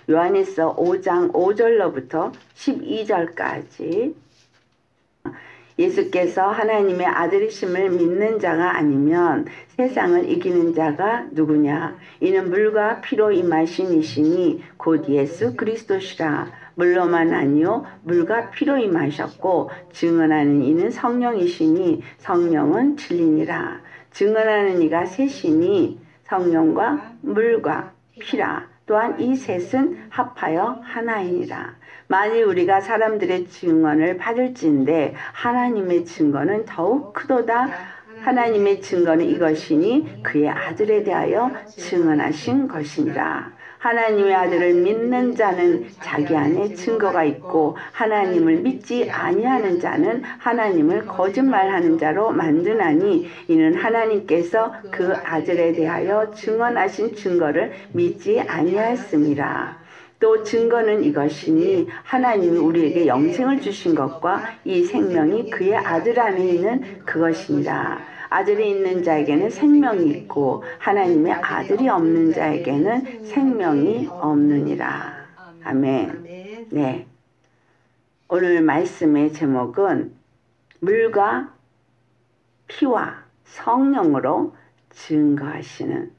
요한일서 5장 5절로부터 12절까지 예수께서 하나님의 아들이심을 믿는 자가 아니면 세상을 이기는 자가 누구냐? 이는 물과 피로 임하신 이시니 곧 예수 그리스도시라. 물로만 아니요 물과 피로 임하셨고 증언하는 이는 성령이시니 성령은 진리니라. 증언하는 이가 셋이니 성령과 물과 피라. 또한 이 셋은 합하여 하나이니라. 만일 우리가 사람들의 증언을 받을진대 하나님의 증거는 더욱 크도다. 하나님의 증거는 이것이니 그의 아들에 대하여 증언하신 것이니라. 하나님의 아들을 믿는 자는 자기 안에 증거가 있고 하나님을 믿지 아니하는 자는 하나님을 거짓말하는 자로 만드나니 이는 하나님께서 그 아들에 대하여 증언하신 증거를 믿지 아니하였음이라. 또 증거는 이것이니 하나님이 우리에게 영생을 주신 것과 이 생명이 그의 아들 안에 있는 그것이니라. 아들이 있는 자에게는 생명이 있고 하나님의 아들이 없는 자에게는 생명이 없느니라. 아멘. 네. 오늘 말씀의 제목은 물과 피와 성령으로 증거하시는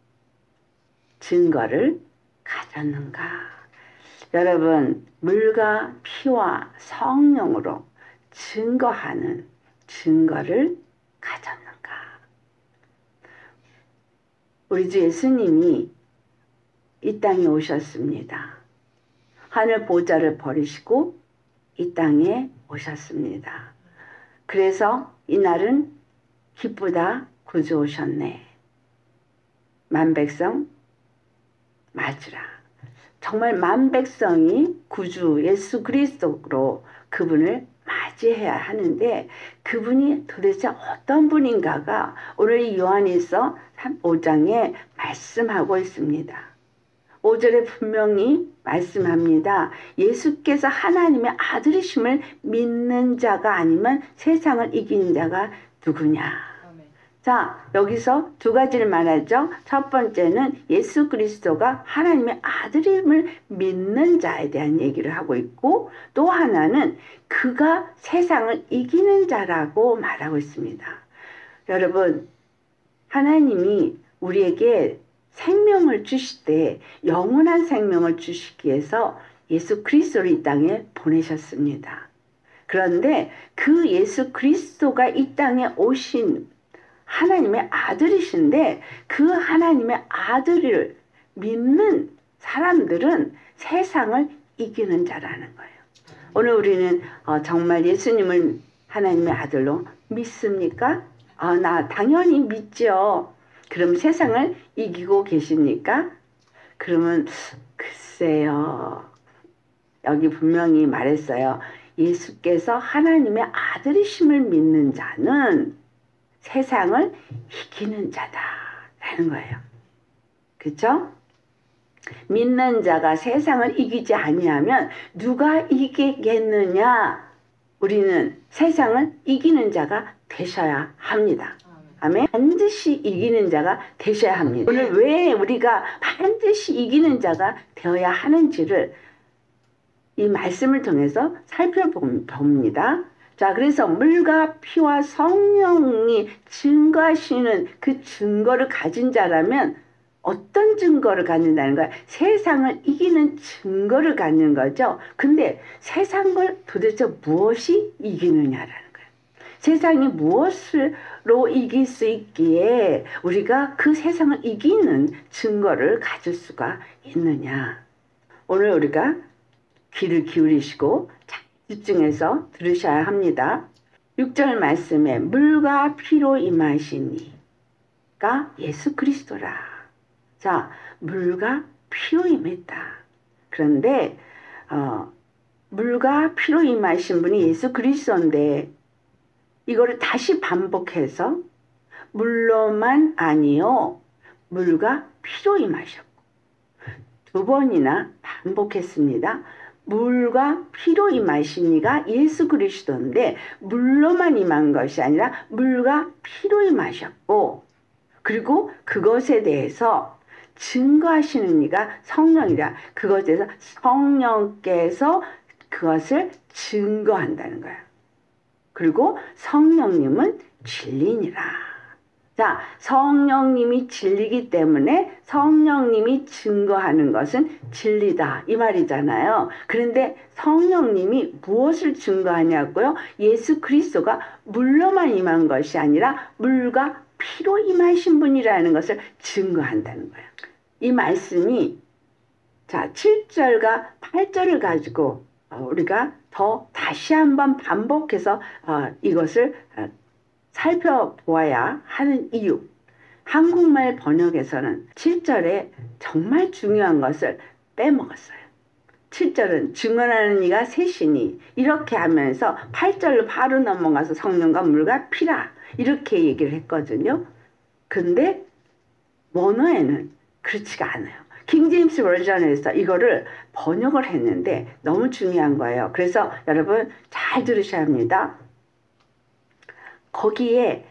증거를 가졌는가? 여러분, 물과 피와 성령으로 증거하는 증거를 가졌는가? 우리 주 예수님이 이 땅에 오셨습니다. 하늘 보좌를 버리시고 이 땅에 오셨습니다. 그래서 이날은 기쁘다 구주 오셨네. 만백성 맞으라. 정말 만백성이 구주 예수 그리스도로 그분을 맞이해야 하는데 그분이 도대체 어떤 분인가가 오늘 이 요한일서 5장에 말씀하고 있습니다. 5절에 분명히 말씀합니다. 예수께서 하나님의 아들이심을 믿는 자가 아니면 세상을 이기는 자가 누구냐? 자, 여기서 두 가지를 말하죠. 첫 번째는 예수 그리스도가 하나님의 아들임을 믿는 자에 대한 얘기를 하고 있고 또 하나는 그가 세상을 이기는 자라고 말하고 있습니다. 여러분, 하나님이 우리에게 생명을 주실 때 영원한 생명을 주시기 위해서 예수 그리스도를 이 땅에 보내셨습니다. 그런데 그 예수 그리스도가 이 땅에 오신 하나님의 아들이신데 그 하나님의 아들을 믿는 사람들은 세상을 이기는 자라는 거예요. 오늘 우리는 정말 예수님을 하나님의 아들로 믿습니까? 나 당연히 믿죠. 그럼 세상을 이기고 계십니까? 그러면 글쎄요. 여기 분명히 말했어요. 예수께서 하나님의 아들이심을 믿는 자는 세상을 이기는 자다라는 거예요. 그렇죠? 믿는 자가 세상을 이기지 아니하면 누가 이기겠느냐? 우리는 세상을 이기는 자가 되셔야 합니다. 아멘. 반드시 이기는 자가 되셔야 합니다. 오늘 왜 우리가 반드시 이기는 자가 되어야 하는지를 이 말씀을 통해서 살펴봅니다. 자, 그래서 물과 피와 성령이 증거하시는 그 증거를 가진 자라면 어떤 증거를 갖는다는 거야? 세상을 이기는 증거를 갖는 거죠. 근데 세상을 도대체 무엇이 이기느냐라는 거예요. 세상이 무엇으로 이길 수 있기에 우리가 그 세상을 이기는 증거를 가질 수가 있느냐. 오늘 우리가 귀를 기울이시고 집중해서 들으셔야 합니다. 6절 말씀에 물과 피로 임하시니가 예수 그리스도라. 자, 물과 피로 임했다. 그런데 물과 피로 임하신 분이 예수 그리스도인데 이거를 다시 반복해서 물로만 아니요 물과 피로 임하셨고 두 번이나 반복했습니다. 물과 피로 임하신 이가 예수 그리스도인데 물로만 임한 것이 아니라 물과 피로 임하셨고 그리고 그것에 대해서 증거하시는 이가 성령이라. 그것에서 성령께서 그것을 증거한다는 거야. 그리고 성령님은 진리니라. 자, 성령님이 진리기 때문에 성령님이 증거하는 것은 진리다 이 말이잖아요. 그런데 성령님이 무엇을 증거하냐고요? 예수 그리스도가 물로만 임한 것이 아니라 물과 피로 임하신 분이라는 것을 증거한다는 거예요. 이 말씀이 자 7절과 8절을 가지고 우리가 더 다시 한번 반복해서 이것을 살펴보아야 하는 이유. 한국말 번역에서는 7절에 정말 중요한 것을 빼먹었어요. 7절은 증언하는 이가 셋이니 이렇게 하면서 8절로 바로 넘어가서 성령과 물과 피라 이렇게 얘기를 했거든요. 근데 원어에는 그렇지가 않아요. 킹제임스 버전에서 이거를 번역을 했는데 너무 중요한 거예요. 그래서 여러분 잘 들으셔야 합니다. 거기에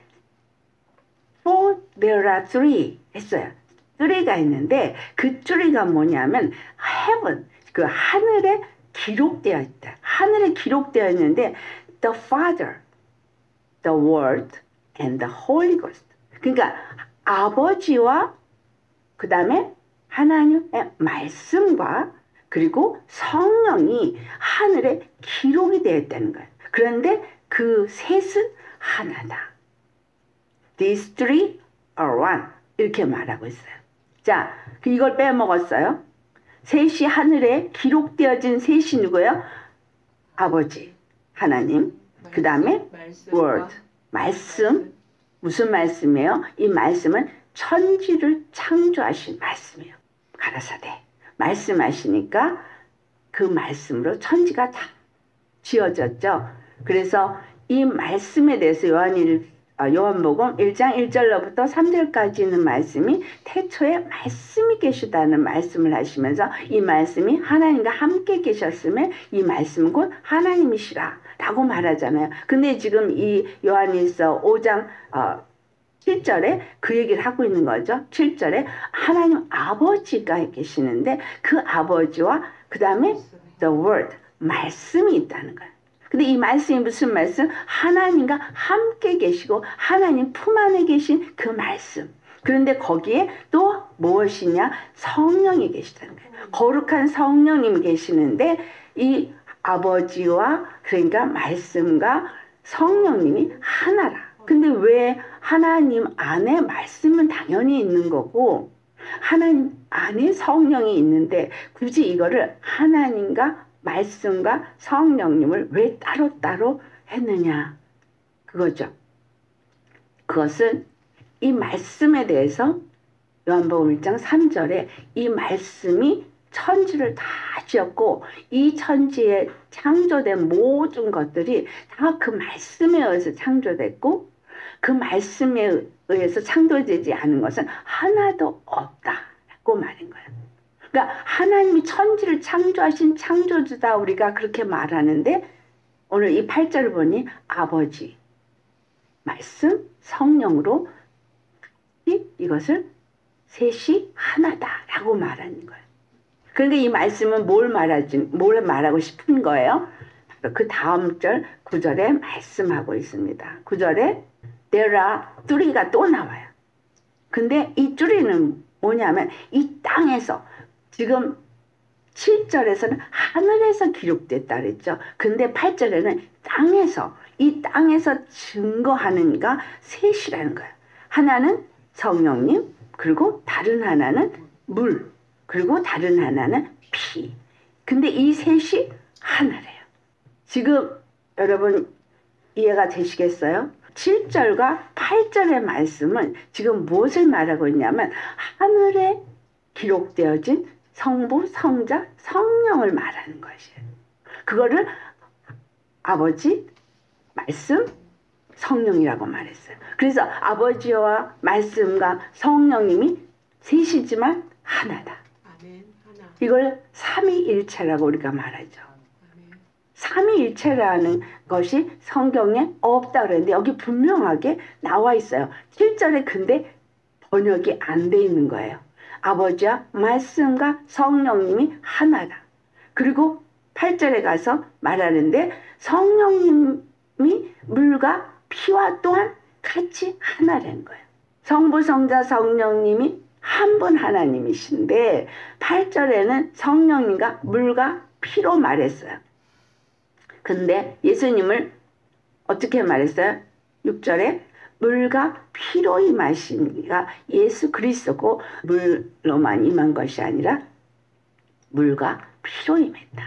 For there are three 했어요. 3가 있는데 그 3가 뭐냐면 heaven, 그 하늘에 기록되어 있다. 하늘에 기록되어 있는데 the Father, the Word, and the Holy Ghost. 그러니까 아버지와 그 다음에 하나님의 말씀과 그리고 성령이 하늘에 기록이 되어 있다는 거예요. 그런데 그 셋은 하나다. These three are one. 이렇게 말하고 있어요. 자, 이걸 빼먹었어요. 셋이 하늘에 기록되어진 셋이 누구예요? 아버지, 하나님. 그 다음에 word, 말씀. 무슨 말씀이에요? 이 말씀은 천지를 창조하신 말씀이에요. 가라사대. 말씀하시니까 그 말씀으로 천지가 다 지어졌죠. 그래서 이 말씀에 대해서 요한복음 1장 1절로부터 3절까지 있는 말씀이 태초에 말씀이 계시다는 말씀을 하시면서 이 말씀이 하나님과 함께 계셨음에 이 말씀은 곧 하나님이시라 라고 말하잖아요. 근데 지금 이 요한일서 5장 7절에 그 얘기를 하고 있는 거죠. 7절에 하나님 아버지가 계시는데 그 아버지와 그 다음에 the word, 말씀이 있다는 거예요. 근데 이 말씀이 무슨 말씀? 하나님과 함께 계시고 하나님 품 안에 계신 그 말씀. 그런데 거기에 또 무엇이냐? 성령이 계시다는 거예요. 거룩한 성령님이 계시는데 이 아버지와 그러니까 말씀과 성령님이 하나라. 근데 왜 하나님 안에 말씀은 당연히 있는 거고 하나님 안에 성령이 있는데 굳이 이거를 하나님과 말씀과 성령님을 왜 따로따로 했느냐 그거죠. 그것은 이 말씀에 대해서 요한복음 1장 3절에 이 말씀이 천지를 다 지었고 이 천지에 창조된 모든 것들이 다 그 말씀에 의해서 창조됐고 그 말씀에 의해서 창조되지 않은 것은 하나도 없다라고 말인 거예요. 그러니까 하나님이 천지를 창조하신 창조주다 우리가 그렇게 말하는데 오늘 이 8절을 보니 아버지, 말씀, 성령으로 이것을 셋이 하나다라고 말하는 거예요. 그러니까 이 말씀은 뭘 말하고 싶은 거예요? 바로 그 다음 절 9절에 말씀하고 있습니다. 9절에 there are three가 또 나와요. 근데 이 three는 뭐냐면 이 땅에서 지금 7절에서는 하늘에서 기록됐다 그랬죠. 근데 8절에는 땅에서 이 땅에서 증거하는 이가 셋이라는 거예요. 하나는 성령님 그리고 다른 하나는 물 그리고 다른 하나는 피. 근데 이 셋이 하나래요. 지금 여러분 이해가 되시겠어요? 7절과 8절의 말씀은 지금 무엇을 말하고 있냐면 하늘에 기록되어진 성부, 성자, 성령을 말하는 것이에요. 그거를 아버지, 말씀, 성령이라고 말했어요. 그래서 아버지와 말씀과 성령님이 셋이지만 하나다. 아멘, 하나. 이걸 삼위일체라고 우리가 말하죠. 아멘. 삼위일체라는 것이 성경에 없다 그랬는데 여기 분명하게 나와 있어요. 7절에 근데 번역이 안 돼 있는 거예요. 아버지와 말씀과 성령님이 하나다. 그리고 8절에 가서 말하는데 성령님이 물과 피와 또한 같이 하나라는 거예요. 성부, 성자, 성령님이 한 분 하나님이신데 8절에는 성령님과 물과 피로 말했어요. 근데 예수님을 어떻게 말했어요? 6절에 물과 피로 임하신 이가 예수 그리스도고 물로만 임한 것이 아니라 물과 피로 임했다.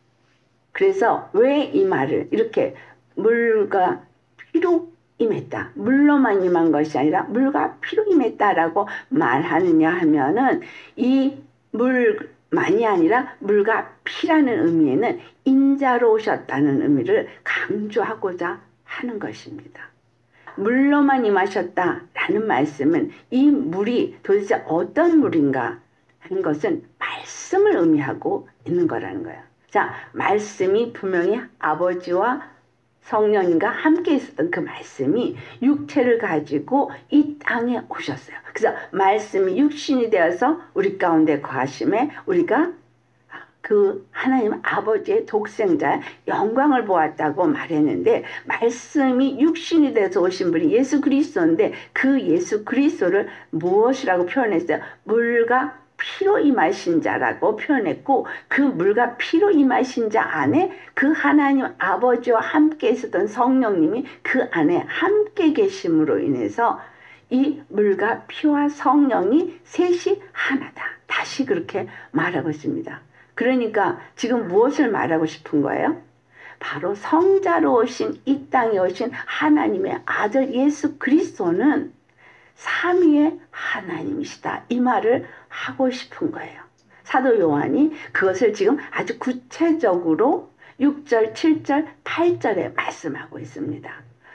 그래서 왜 이 말을 이렇게 물과 피로 임했다. 물로만 임한 것이 아니라 물과 피로 임했다라고 말하느냐 하면은 이 물만이 아니라 물과 피라는 의미에는 인자로 오셨다는 의미를 강조하고자 하는 것입니다. 물로만 임하셨다라는 말씀은 이 물이 도대체 어떤 물인가 하는 것은 말씀을 의미하고 있는 거라는 거예요. 자, 말씀이 분명히 아버지와 성령님과 함께 있었던 그 말씀이 육체를 가지고 이 땅에 오셨어요. 그래서 말씀이 육신이 되어서 우리 가운데 거하심에 우리가 그 하나님 아버지의 독생자의 영광을 보았다고 말했는데 말씀이 육신이 돼서 오신 분이 예수 그리스도인데 그 예수 그리스도를 무엇이라고 표현했어요? 물과 피로 임하신 자라고 표현했고 그 물과 피로 임하신 자 안에 그 하나님 아버지와 함께 있었던 성령님이 그 안에 함께 계심으로 인해서 이 물과 피와 성령이 셋이 하나다. 다시 그렇게 말하고 있습니다. 그러니까 지금 무엇을 말하고 싶은 거예요? 바로 성자로 오신 이 땅에 오신 하나님의 아들 예수 그리스도는 삼위의 하나님이시다. 이 말을 하고 싶은 거예요. 사도 요한이 그것을 지금 아주 구체적으로 6절, 7절, 8절에 말씀하고 있습니다.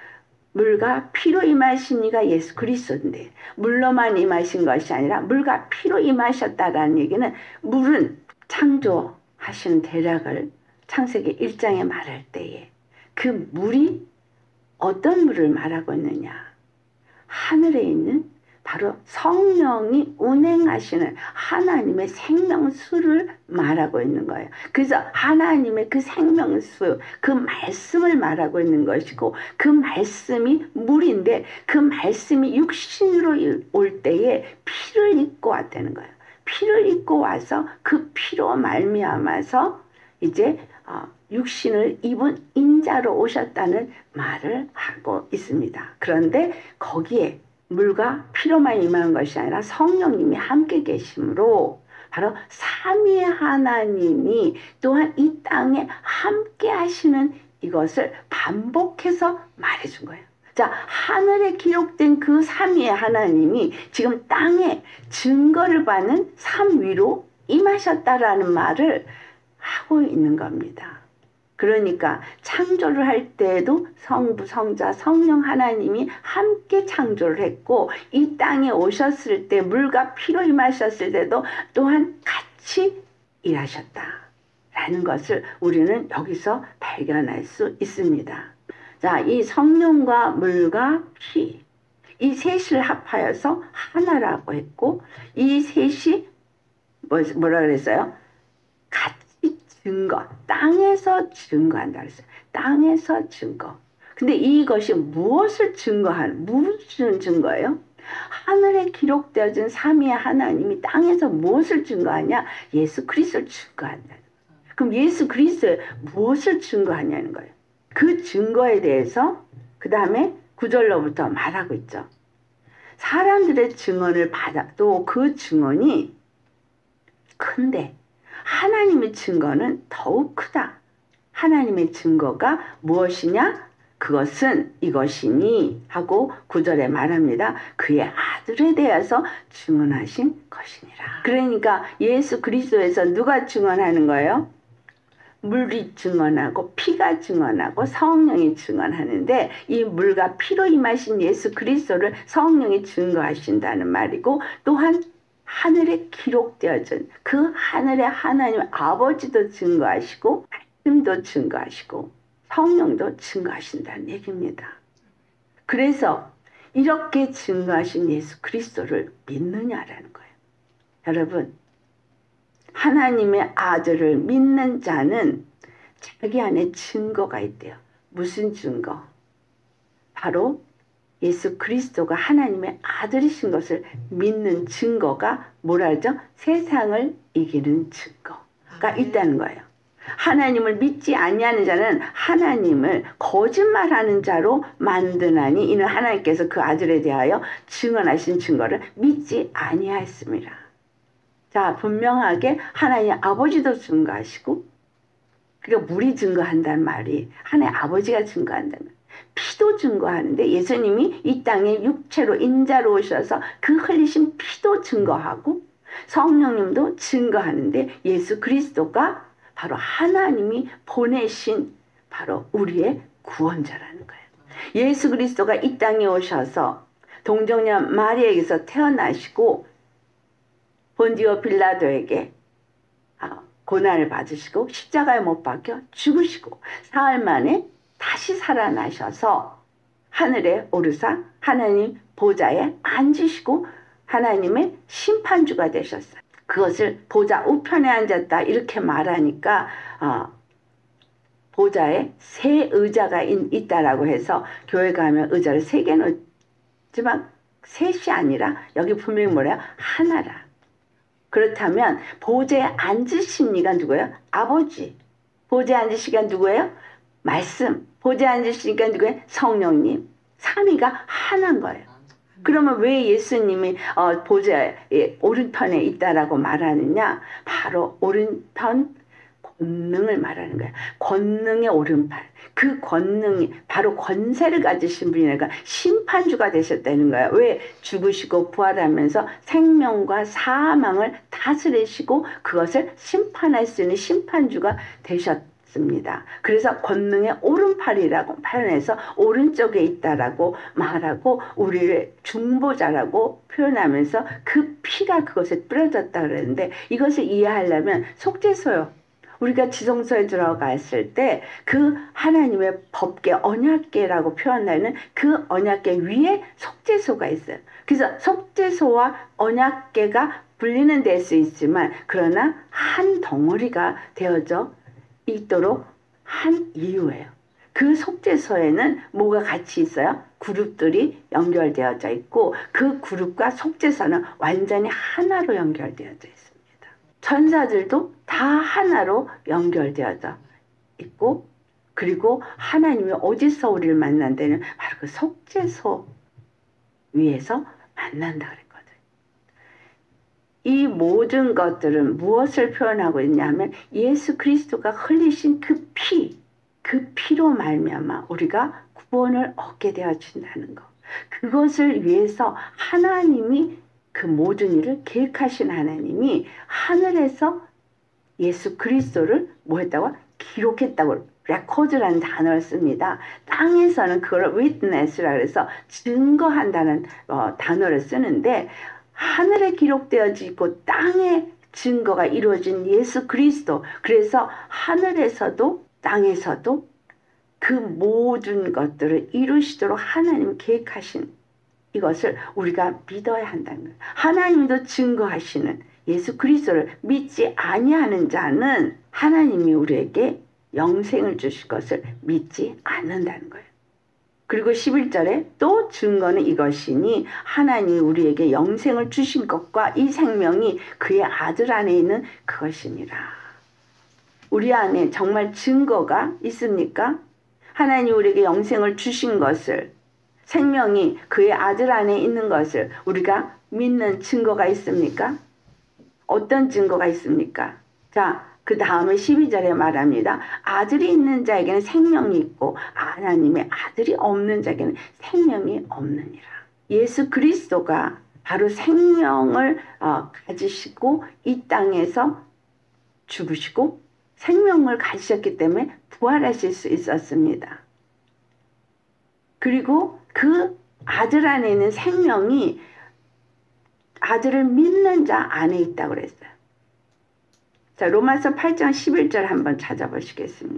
물과 피로 임하신 이가 예수 그리스도인데 물로만 임하신 것이 아니라 물과 피로 임하셨다라는 얘기는 물은 창조하신 대략을 창세기 1장에 말할 때에 그 물이 어떤 물을 말하고 있느냐. 하늘에 있는 바로 성령이 운행하시는 하나님의 생명수를 말하고 있는 거예요. 그래서 하나님의 그 생명수, 그 말씀을 말하고 있는 것이고 그 말씀이 물인데 그 말씀이 육신으로 올 때에 피를 입고 왔다는 거예요. 피를 입고 와서 그 피로 말미암아서 이제 육신을 입은 인자로 오셨다는 말을 하고 있습니다. 그런데 거기에 물과 피로만 임한 것이 아니라 성령님이 함께 계심으로 바로 삼위의 하나님이 또한 이 땅에 함께 하시는 이것을 반복해서 말해준 거예요. 자, 하늘에 기록된 그 삼위의 하나님이 지금 땅에 증거를 받는 삼위로 임하셨다라는 말을 하고 있는 겁니다. 그러니까 창조를 할 때에도 성부, 성자, 성령 하나님이 함께 창조를 했고 이 땅에 오셨을 때 물과 피로 임하셨을 때도 또한 같이 일하셨다라는 것을 우리는 여기서 발견할 수 있습니다. 자, 이 성령과 물과 피, 이 셋을 합하여서 하나라고 했고 이 셋이 뭐라 그랬어요? 같이 증거, 땅에서 증거한다 그랬어요. 땅에서 증거. 근데 이것이 무엇을 증거하는, 무슨 증거예요? 하늘에 기록되어진 삼위의 하나님이 땅에서 무엇을 증거하냐? 예수 그리스도를 증거한다. 그럼 예수 그리스도에 무엇을 증거하냐는 거예요. 그 증거에 대해서 그 다음에 9절로부터 말하고 있죠. 사람들의 증언을 받아도 그 증언이 큰데 하나님의 증거는 더욱 크다. 하나님의 증거가 무엇이냐? 그것은 이것이니 하고 9절에 말합니다. 그의 아들에 대해서 증언하신 것이니라. 그러니까 예수 그리스도에서 누가 증언하는 거예요? 물이 증언하고 피가 증언하고 성령이 증언하는데 이 물과 피로 임하신 예수 그리스도를 성령이 증거하신다는 말이고 또한 하늘에 기록되어진 그 하늘의 하나님 아버지도 증거하시고 말씀도 증거하시고 성령도 증거하신다는 얘기입니다. 그래서 이렇게 증거하신 예수 그리스도를 믿느냐라는 거예요. 여러분, 하나님의 아들을 믿는 자는 자기 안에 증거가 있대요. 무슨 증거? 바로 예수 그리스도가 하나님의 아들이신 것을 믿는 증거가 뭐라 하죠? 세상을 이기는 증거가 있다는 거예요. 하나님을 믿지 아니하는 자는 하나님을 거짓말하는 자로 만드나니 이는 하나님께서 그 아들에 대하여 증언하신 증거를 믿지 아니하였습니다. 자, 분명하게 하나님 아버지도 증거하시고, 그러니까 물이 증거한다는 말이 하나님 아버지가 증거한다는 거예요. 피도 증거하는데 예수님이 이 땅에 육체로 인자로 오셔서 그 흘리신 피도 증거하고 성령님도 증거하는데 예수 그리스도가 바로 하나님이 보내신 바로 우리의 구원자라는 거예요. 예수 그리스도가 이 땅에 오셔서 동정녀 마리아에게서 태어나시고 본디오 빌라도에게 고난을 받으시고 십자가에 못 박혀 죽으시고 사흘 만에 다시 살아나셔서 하늘에 오르사 하나님 보좌에 앉으시고 하나님의 심판주가 되셨어요. 그것을 보좌 우편에 앉았다 이렇게 말하니까 보좌에 세 의자가 있다라고 해서 교회 가면 의자를 세 개 놓지만 셋이 아니라 여기 분명히 뭐래요? 하나라. 그렇다면 보좌에 앉으신 이가 누구예요? 아버지. 보좌에 앉으신 이가 누구예요? 말씀. 보좌에 앉으시니까 누구예요? 성령님. 삼위가 하나인 거예요. 그러면 왜 예수님이 보좌의 오른편에 있다라고 말하느냐? 바로 오른편 권능을 말하는 거예요. 권능의 오른팔. 그 권능이 바로 권세를 가지신 분이니까 심판주가 되셨다는 거예요. 왜? 죽으시고 부활하면서 생명과 사망을 다스리시고 그것을 심판할 수 있는 심판주가 되셨습니다. 그래서 권능의 오른팔이라고 표현해서 오른쪽에 있다라고 말하고 우리를 중보자라고 표현하면서 그 피가 그것에 뿌려졌다 그러는데 이것을 이해하려면 속죄소요. 우리가 지성소에 들어갔을 때 그 하나님의 법궤 언약궤라고 표현하는 그 언약궤 위에 속죄소가 있어요. 그래서 속죄소와 언약궤가 분리는 될 수 있지만 그러나 한 덩어리가 되어져 있도록 한 이유예요. 그 속죄소에는 뭐가 같이 있어요? 그룹들이 연결되어져 있고 그 그룹과 속죄소는 완전히 하나로 연결되어져 있습니다. 천사들도 다 하나로 연결되어져 있고 그리고 하나님이 어디서 우리를 만난다는 바로 그 속죄소 위에서 만난다 그랬거든. 이 모든 것들은 무엇을 표현하고 있냐면 예수 그리스도가 흘리신 그 피로 말미암아 우리가 구원을 얻게 되어진다는 것. 그것을 위해서 하나님이 그 모든 일을 계획하신 하나님이 하늘에서 예수 그리스도를 뭐 했다고? 기록했다고 레코드라는 단어를 씁니다. 땅에서는 그걸 witness라 그래서 증거한다는 단어를 쓰는데 하늘에 기록되어지고 땅에 증거가 이루어진 예수 그리스도. 그래서 하늘에서도 땅에서도 그 모든 것들을 이루시도록 하나님이 계획하신 이것을 우리가 믿어야 한다는 거예요. 하나님도 증거하시는 예수 그리스도를 믿지 아니하는 자는 하나님이 우리에게 영생을 주실 것을 믿지 않는다는 거예요. 그리고 11절에 또 증거는 이것이니 하나님이 우리에게 영생을 주신 것과 이 생명이 그의 아들 안에 있는 그것이니라. 우리 안에 정말 증거가 있습니까? 하나님이 우리에게 영생을 주신 것을 생명이 그의 아들 안에 있는 것을 우리가 믿는 증거가 있습니까? 어떤 증거가 있습니까? 자, 그 다음에 12절에 말합니다. 아들이 있는 자에게는 생명이 있고 하나님의 아들이 없는 자에게는 생명이 없느니라. 예수 그리스도가 바로 생명을 가지시고 이 땅에서 죽으시고 생명을 가지셨기 때문에 부활하실 수 있었습니다. 그리고 그 아들 안에 있는 생명이 아들을 믿는 자 안에 있다고 그랬어요. 자, 로마서 8장 11절 한번 찾아보시겠습니다.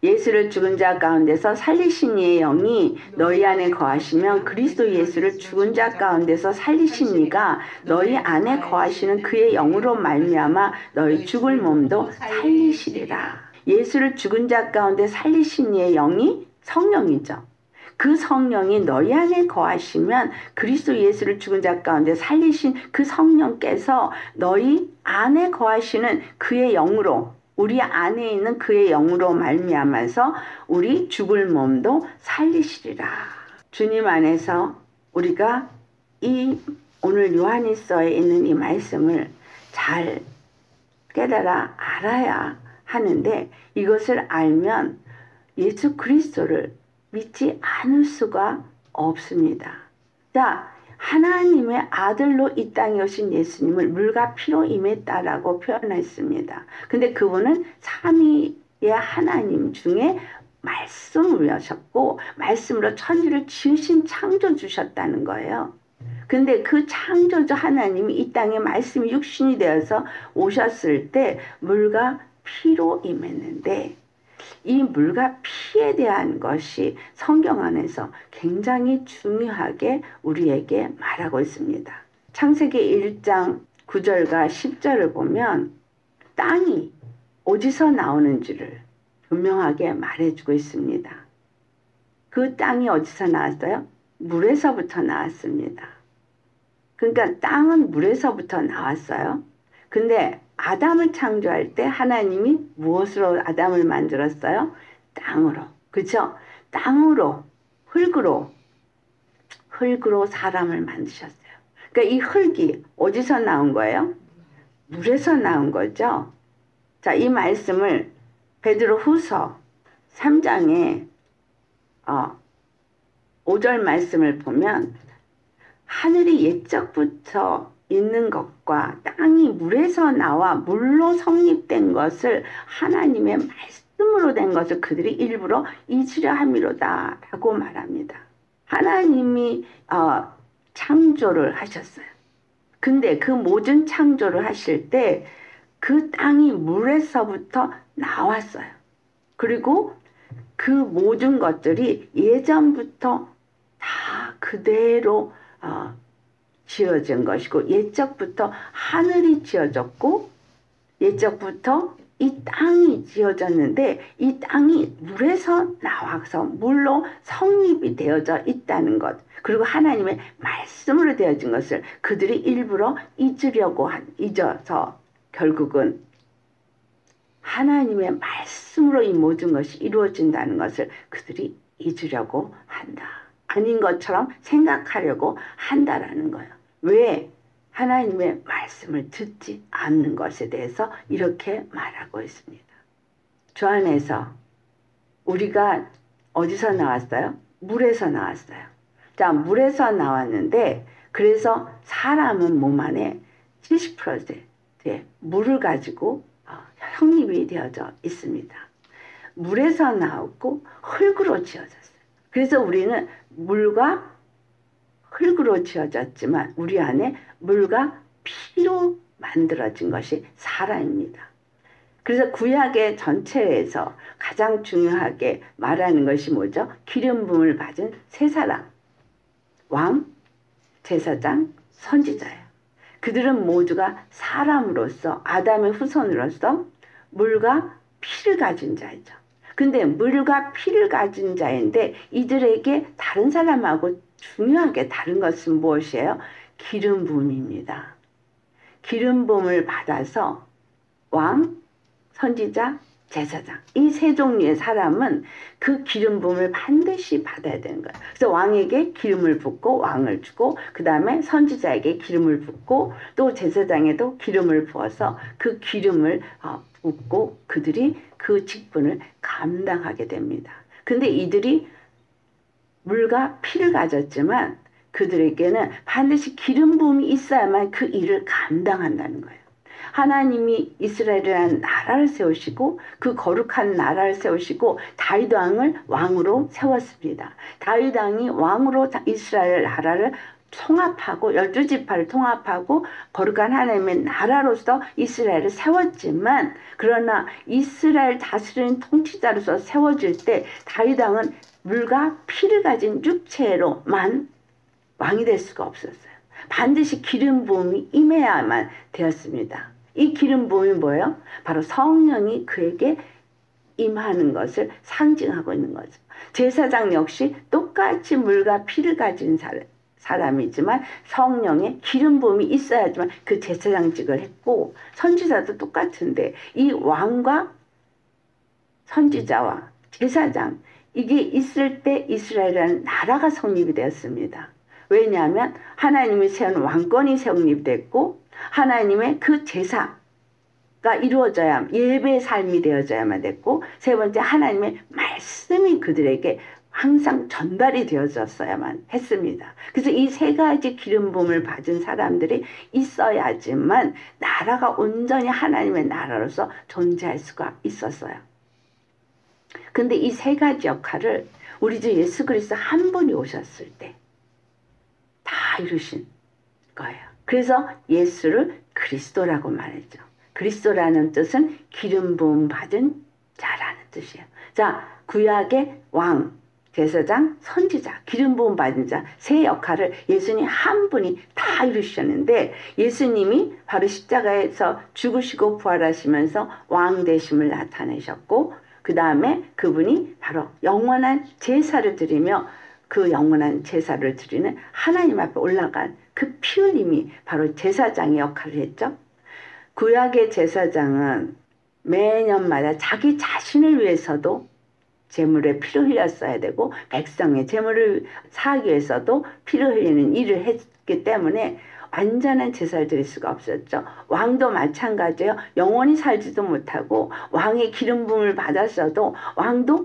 예수를 죽은 자 가운데서 살리신 이의 영이 너희 안에 거하시면 그리스도 예수를 죽은 자 가운데서 살리신 이가 너희 안에 거하시는 그의 영으로 말미암아 너희 죽을 몸도 살리시리라. 예수를 죽은 자 가운데 살리신 이의 영이 성령이죠. 그 성령이 너희 안에 거하시면 그리스도 예수를 죽은 자 가운데 살리신 그 성령께서 너희 안에 거하시는 그의 영으로, 우리 안에 있는 그의 영으로 말미암아서 우리 죽을 몸도 살리시리라. 주님 안에서 우리가 이 오늘 요한일서에 있는 이 말씀을 잘 깨달아 알아야 하는데, 이것을 알면 예수 그리스도를 믿지 않을 수가 없습니다. 자, 하나님의 아들로 이 땅에 오신 예수님을 물과 피로 임했다라고 표현했습니다. 근데 그분은 삼위의 하나님 중에 말씀을 하셨고 말씀으로 천지를 지으신 창조주셨다는 거예요. 근데 그 창조주 하나님이 이 땅에 말씀이 육신이 되어서 오셨을 때 물과 피로 임했는데, 이 물과 피에 대한 것이 성경 안에서 굉장히 중요하게 우리에게 말하고 있습니다. 창세기 1장 9절과 10절을 보면 땅이 어디서 나오는지를 분명하게 말해주고 있습니다. 그 땅이 어디서 나왔어요? 물에서부터 나왔습니다. 그러니까 땅은 물에서부터 나왔어요. 근데 아담을 창조할 때 하나님이 무엇으로 아담을 만들었어요? 땅으로. 그렇죠? 땅으로, 흙으로 사람을 만드셨어요. 그러니까 이 흙이 어디서 나온 거예요? 물에서 나온 거죠. 자, 이 말씀을 베드로후서 3장에 5절 말씀을 보면 하늘이 옛적부터 있는 것과 땅이 물에서 나와 물로 성립된 것을 하나님의 말씀으로 된 것을 그들이 일부러 잊으려 함이로다 라고 말합니다. 하나님이 창조를 하셨어요. 근데 그 모든 창조를 하실 때 그 땅이 물에서부터 나왔어요. 그리고 그 모든 것들이 예전부터 다 그대로 지어진 것이고, 옛적부터 하늘이 지어졌고 옛적부터 이 땅이 지어졌는데 이 땅이 물에서 나와서 물로 성립이 되어져 있다는 것, 그리고 하나님의 말씀으로 되어진 것을 그들이 일부러 잊어서 결국은 하나님의 말씀으로 이 모든 것이 이루어진다는 것을 그들이 잊으려고 한다. 아닌 것처럼 생각하려고 한다라는 거예요. 왜? 하나님의 말씀을 듣지 않는 것에 대해서 이렇게 말하고 있습니다. 주 안에서 우리가 어디서 나왔어요? 물에서 나왔어요. 자, 물에서 나왔는데 그래서 사람은 몸 안에 70%의 물을 가지고 형립이 되어져 있습니다. 물에서 나왔고 흙으로 지어졌어요. 그래서 우리는 물과 흙으로 지어졌지만 우리 안에 물과 피로 만들어진 것이 사람입니다. 그래서 구약의 전체에서 가장 중요하게 말하는 것이 뭐죠? 기름 부음을 받은 세 사람, 왕, 제사장, 선지자예요. 그들은 모두가 사람으로서 아담의 후손으로서 물과 피를 가진 자이죠. 근데 물과 피를 가진 자인데 이들에게 다른 사람하고 중요하게 다른 것은 무엇이에요? 기름 부음입니다. 기름 부음을 받아서 왕, 선지자, 제사장, 이 세 종류의 사람은 그 기름 부음을 반드시 받아야 되는 거예요. 그래서 왕에게 기름을 붓고 왕을 주고, 그 다음에 선지자에게 기름을 붓고, 또 제사장에도 기름을 부어서 그 기름을 붓고 그들이 그 직분을 감당하게 됩니다. 근데 이들이 물과 피를 가졌지만 그들에게는 반드시 기름 부음이 있어야만 그 일을 감당한다는 거예요. 하나님이 이스라엘이라는 나라를 세우시고 그 거룩한 나라를 세우시고 다윗 왕을 왕으로 세웠습니다. 다윗 왕이 왕으로 이스라엘 나라를 통합하고 12지파를 통합하고 거룩한 하나님의 나라로서 이스라엘을 세웠지만, 그러나 이스라엘 다스리는 통치자로서 세워질 때 다윗 왕은 물과 피를 가진 육체로만 왕이 될 수가 없었어요. 반드시 기름 부음이 임해야만 되었습니다. 이 기름 부음이 뭐예요? 바로 성령이 그에게 임하는 것을 상징하고 있는 거죠. 제사장 역시 똑같이 물과 피를 가진 사람이지만 성령의 기름 부음이 있어야지만 그 제사장직을 했고, 선지자도 똑같은데 이 왕과 선지자와 제사장, 이게 있을 때 이스라엘이라는 나라가 성립이 되었습니다. 왜냐하면 하나님이 세운 왕권이 성립됐고, 하나님의 그 제사가 이루어져야, 예배의 삶이 되어져야만 됐고, 세 번째 하나님의 말씀이 그들에게 항상 전달이 되어졌어야만 했습니다. 그래서 이 세 가지 기름 부음을 받은 사람들이 있어야지만 나라가 온전히 하나님의 나라로서 존재할 수가 있었어요. 근데 이 세 가지 역할을 우리 주 예수 그리스도 한 분이 오셨을 때 다 이루신 거예요. 그래서 예수를 그리스도라고 말했죠. 그리스도라는 뜻은 기름 부음 받은 자라는 뜻이에요. 자, 구약의 왕, 제사장, 선지자, 기름 부음 받은 자, 세 역할을 예수님 한 분이 다 이루셨는데, 예수님이 바로 십자가에서 죽으시고 부활하시면서 왕 되심을 나타내셨고, 그 다음에 그분이 바로 영원한 제사를 드리며, 그 영원한 제사를 드리는 하나님 앞에 올라간 그 피 흘림이 바로 제사장의 역할을 했죠. 구약의 제사장은 매년마다 자기 자신을 위해서도 제물에 피를 흘렸어야 되고, 백성의 제물을 사하기 위해서도 피를 흘리는 일을 했기 때문에 완전한 제사를 드릴 수가 없었죠. 왕도 마찬가지예요. 영원히 살지도 못하고 왕의 기름 부음을 받았어도 왕도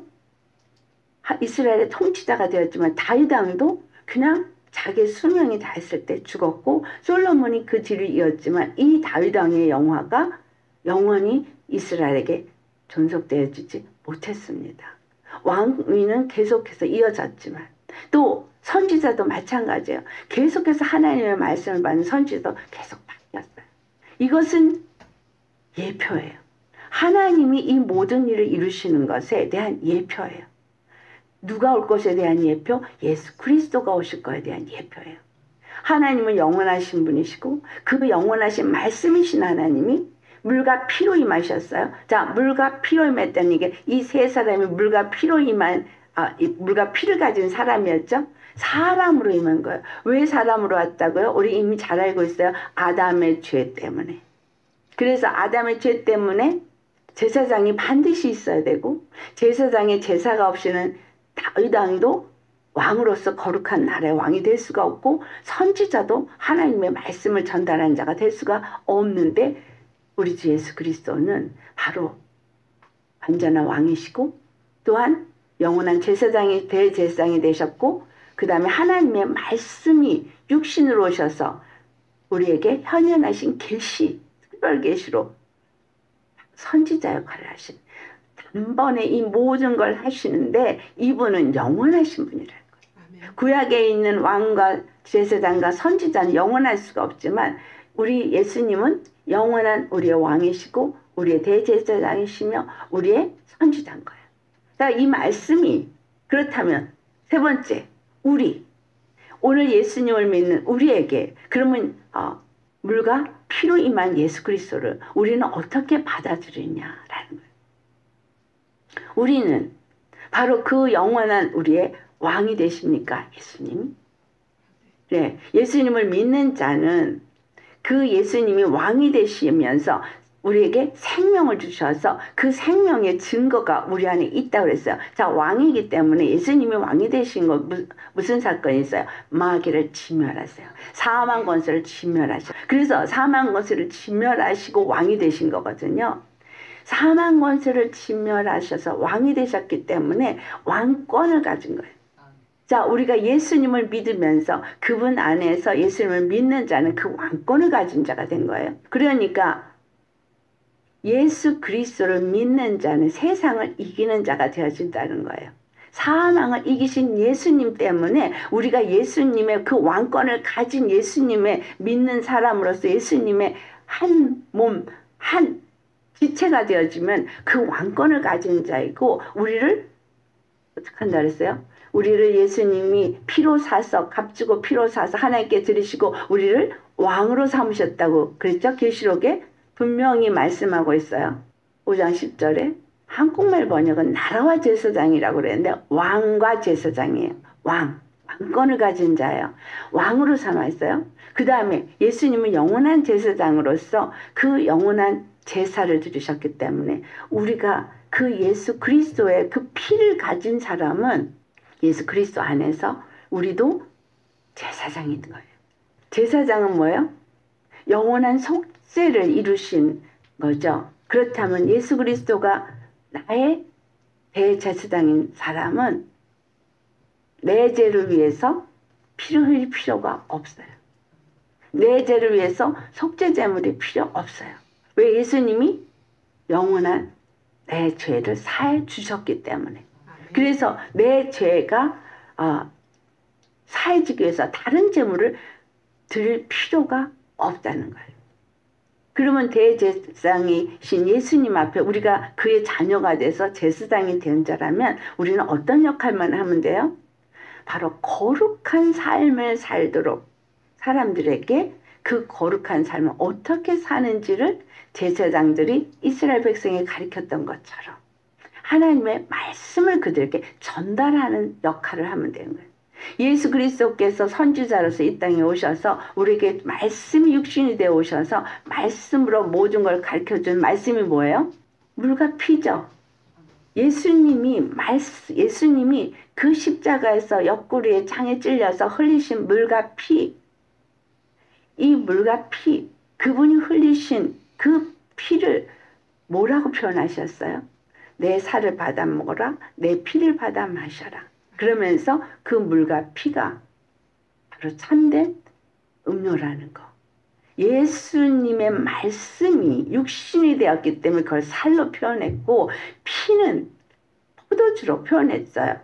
이스라엘의 통치자가 되었지만 다윗 왕도 그냥 자기 수명이 다했을 때 죽었고, 솔로몬이 그 뒤를 이었지만 이 다윗 왕의 영화가 영원히 이스라엘에게 존속되어지지 못했습니다. 왕위는 계속해서 이어졌지만, 또 선지자도 마찬가지예요. 계속해서 하나님의 말씀을 받는 선지자도 계속 바뀌었어요. 이것은 예표예요. 하나님이 이 모든 일을 이루시는 것에 대한 예표예요. 누가 올 것에 대한 예표? 예수 그리스도가 오실 것에 대한 예표예요. 하나님은 영원하신 분이시고 그 영원하신 말씀이신 하나님이 물과 피로 임하셨어요. 자, 물과 피로 임했다는 얘기, 이 세 사람이 물과 피로 임한, 물과 피를 가진 사람이었죠. 사람으로 임한 거예요. 왜 사람으로 왔다고요? 우리 이미 잘 알고 있어요. 아담의 죄 때문에. 그래서 아담의 죄 때문에 제사장이 반드시 있어야 되고, 제사장의 제사가 없이는 다윗 왕도 왕으로서 거룩한 나라의 왕이 될 수가 없고, 선지자도 하나님의 말씀을 전달하는 자가 될 수가 없는데, 우리 주 예수 그리스도는 바로 완전한 왕이시고, 또한 영원한 제사장이 대제사장이 되셨고, 그 다음에 하나님의 말씀이 육신으로 오셔서 우리에게 현현하신 계시, 특별 계시로 선지자 역할을 하신, 단번에 이 모든 걸 하시는데 이분은 영원하신 분이라는 거예요. 구약에 있는 왕과 제사장과 선지자는 영원할 수가 없지만 우리 예수님은 영원한 우리의 왕이시고 우리의 대제사장이시며 우리의 선지자인 거예요. 자, 이 말씀이 그렇다면 세 번째, 오늘 예수님을 믿는 우리에게 그러면 물과 피로 임한 예수 그리스도를 우리는 어떻게 받아들이냐라는 거예요. 우리는 바로 그 영원한 우리의 왕이 되십니까? 예수님이? 네, 예수님을 믿는 자는 그 예수님이 왕이 되시면서 우리에게 생명을 주셔서 그 생명의 증거가 우리 안에 있다고 그랬어요. 자, 왕이기 때문에 예수님이 왕이 되신 거 무슨 사건이 있어요? 마귀를 진멸하세요. 사망 권세를 진멸하셔. 그래서 사망 권세를 진멸하시고 왕이 되신 거거든요. 사망 권세를 진멸하셔서 왕이 되셨기 때문에 왕권을 가진 거예요. 자, 우리가 예수님을 믿으면서 그분 안에서 예수님을 믿는 자는 그 왕권을 가진 자가 된 거예요. 그러니까 예수 그리스도를 믿는 자는 세상을 이기는 자가 되어진다는 거예요. 사망을 이기신 예수님 때문에 우리가 예수님의 그 왕권을 가진 예수님의 믿는 사람으로서 예수님의 한 몸, 한 지체가 되어지면 그 왕권을 가진 자이고 우리를 어떻게 한다 그랬어요? 우리를 예수님이 피로 사서 값주고 피로 사서 하나님께 드리시고 우리를 왕으로 삼으셨다고 그랬죠? 계시록에 분명히 말씀하고 있어요. 5장 10절에 한국말 번역은 나라와 제사장이라고 그랬는데 왕과 제사장이에요. 왕권을 가진 자예요. 왕으로 삼았어요. 그 다음에 예수님은 영원한 제사장으로서 그 영원한 제사를 드리셨기 때문에 우리가 그 예수 그리스도의 그 피를 가진 사람은 예수 그리스도 안에서 우리도 제사장인 거예요. 제사장은 뭐예요? 영원한 속죄를 이루신 거죠. 그렇다면 예수 그리스도가 나의 대제사장인 사람은 내 죄를 위해서 피를 흘릴 필요가 없어요. 내 죄를 위해서 속죄 제물이 필요 없어요. 왜? 예수님이 영원한 내 죄를 사해 주셨기 때문에. 그래서 내 죄가 사해지기 위해서 다른 제물을 드릴 필요가 없다는 거예요. 그러면 대제사장이신 예수님 앞에 우리가 그의 자녀가 돼서 제사장이 된 자라면 우리는 어떤 역할만 하면 돼요? 바로 거룩한 삶을 살도록 사람들에게 그 거룩한 삶을 어떻게 사는지를 제사장들이 이스라엘 백성에 가르쳤던 것처럼 하나님의 말씀을 그들에게 전달하는 역할을 하면 되는 거예요. 예수 그리스도께서 선지자로서 이 땅에 오셔서 우리에게 말씀이 육신이 되어 오셔서 말씀으로 모든 걸 가르쳐주는 말씀이 뭐예요? 물과 피죠. 예수님이 그 십자가에서 옆구리에 창에 찔려서 흘리신 물과 피, 이 물과 피, 그분이 흘리신 그 피를 뭐라고 표현하셨어요? 내 살을 받아 먹어라, 내 피를 받아 마셔라. 그러면서 그 물과 피가 바로 참된 음료라는 거. 예수님의 말씀이 육신이 되었기 때문에 그걸 살로 표현했고 피는 포도주로 표현했어요.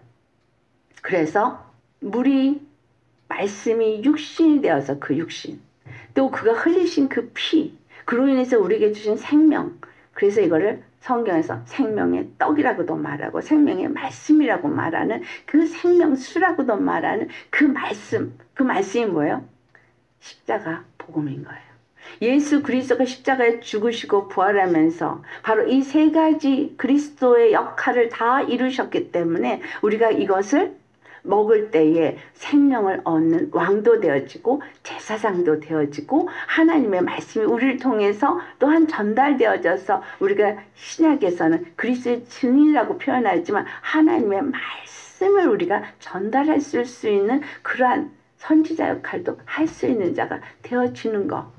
그래서 물이 말씀이 육신이 되어서 그 육신, 또 그가 흘리신 그 피, 그로 인해서 우리에게 주신 생명, 그래서 이거를 성경에서 생명의 떡이라고도 말하고 생명의 말씀이라고 말하는 그 생명수라고도 말하는 그 말씀이 뭐예요? 십자가 복음인 거예요. 예수 그리스도가 십자가에 죽으시고 부활하면서 바로 이 세 가지 그리스도의 역할을 다 이루셨기 때문에 우리가 이것을 먹을 때에 생명을 얻는 왕도 되어지고 제사장도 되어지고 하나님의 말씀이 우리를 통해서 또한 전달되어져서 우리가 신약에서는 그리스도의 증인이라고 표현하지만 하나님의 말씀을 우리가 전달할 수 있는 그러한 선지자 역할도 할 수 있는 자가 되어지는 것.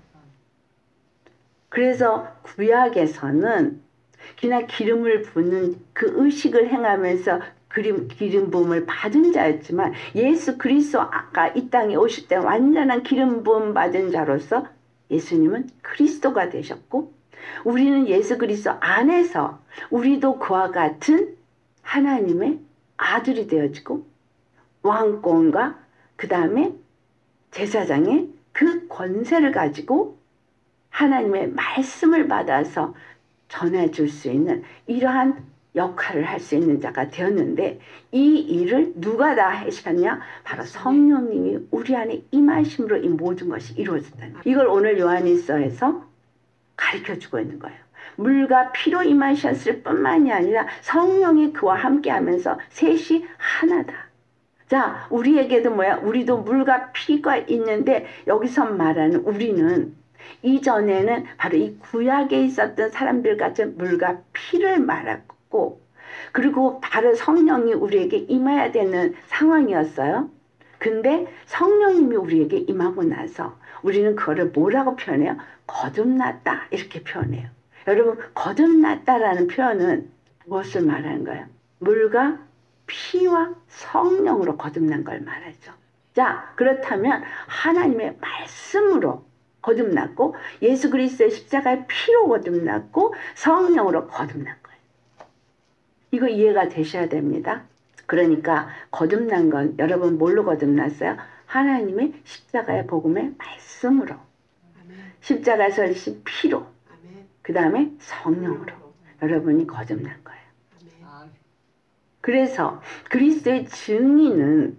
그래서 구약에서는 그냥 기름을 붓는 그 의식을 행하면서 기름 부음을 받은 자였지만 예수 그리스도가 이 땅에 오실 때 완전한 기름 부음 받은 자로서 예수님은 그리스도가 되셨고 우리는 예수 그리스도 안에서 우리도 그와 같은 하나님의 아들이 되어지고 왕권과 그 다음에 제사장의 그 권세를 가지고 하나님의 말씀을 받아서 전해줄 수 있는 이러한 역할을 할 수 있는 자가 되었는데 이 일을 누가 다 하셨냐? 바로 성령님이 우리 안에 임하심으로 이 모든 것이 이루어진다는 거예요. 이걸 오늘 요한일서에서 가르쳐주고 있는 거예요. 물과 피로 임하셨을 뿐만이 아니라 성령이 그와 함께하면서 셋이 하나다. 자, 우리에게도 뭐야? 우리도 물과 피가 있는데 여기서 말하는 우리는 이전에는 바로 이 구약에 있었던 사람들 같은 물과 피를 말하고 그리고 바로 성령이 우리에게 임해야 되는 상황이었어요. 근데 성령님이 우리에게 임하고 나서 우리는 그거를 뭐라고 표현해요? 거듭났다 이렇게 표현해요. 여러분 거듭났다라는 표현은 무엇을 말하는 거예요? 물과 피와 성령으로 거듭난 걸 말하죠. 자, 그렇다면 하나님의 말씀으로 거듭났고 예수 그리스도의 십자가의 피로 거듭났고 성령으로 거듭난 거예요. 이거 이해가 되셔야 됩니다. 그러니까 거듭난 건 여러분 뭘로 거듭났어요? 하나님의 십자가의 복음의 말씀으로, 아멘. 십자가에서 흘리신 피로, 아멘. 그 다음에 성령으로 여러분이 거듭난 거예요. 아멘. 그래서 그리스도의 증인은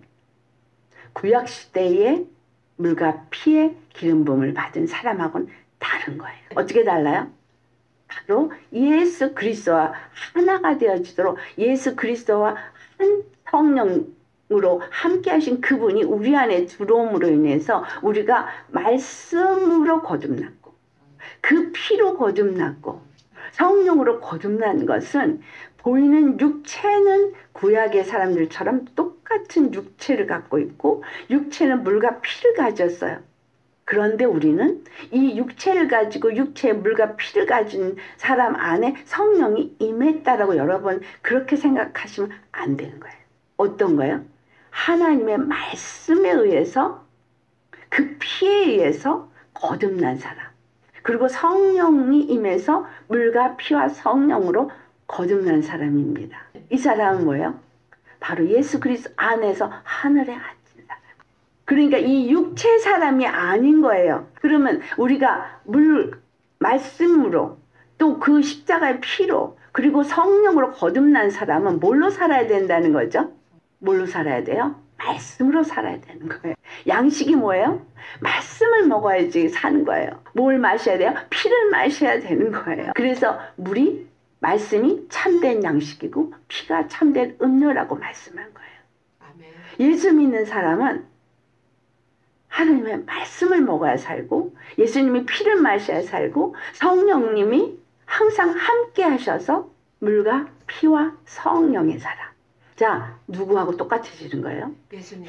구약시대의 물과 피의 기름 부음을 받은 사람하고는 다른 거예요. 어떻게 달라요? 바로 예수 그리스도와 하나가 되어지도록 예수 그리스도와 한 성령으로 함께 하신 그분이 우리 안에 들어옴으로 인해서 우리가 말씀으로 거듭났고 그 피로 거듭났고 성령으로 거듭난 것은 보이는 육체는 구약의 사람들처럼 똑같은 육체를 갖고 있고 육체는 물과 피를 가졌어요. 그런데 우리는 이 육체를 가지고 육체의 물과 피를 가진 사람 안에 성령이 임했다라고 여러분 그렇게 생각하시면 안 되는 거예요. 어떤 거예요? 하나님의 말씀에 의해서 그 피에 의해서 거듭난 사람. 그리고 성령이 임해서 물과 피와 성령으로 거듭난 사람입니다. 이 사람은 뭐예요? 바로 예수 그리스도 안에서 하늘에 앉은 사람. 그러니까 이 육체 사람이 아닌 거예요. 그러면 우리가 말씀으로 또 그 십자가의 피로 그리고 성령으로 거듭난 사람은 뭘로 살아야 된다는 거죠? 뭘로 살아야 돼요? 말씀으로 살아야 되는 거예요. 양식이 뭐예요? 말씀을 먹어야지 사는 거예요. 뭘 마셔야 돼요? 피를 마셔야 되는 거예요. 그래서 말씀이 참된 양식이고 피가 참된 음료라고 말씀한 거예요. 아멘. 예수 믿는 사람은 하나님의 말씀을 먹어야 살고 예수님이 피를 마셔야 살고 성령님이 항상 함께 하셔서 물과 피와 성령의 사람. 자, 누구하고 똑같아지는 거예요? 예수님.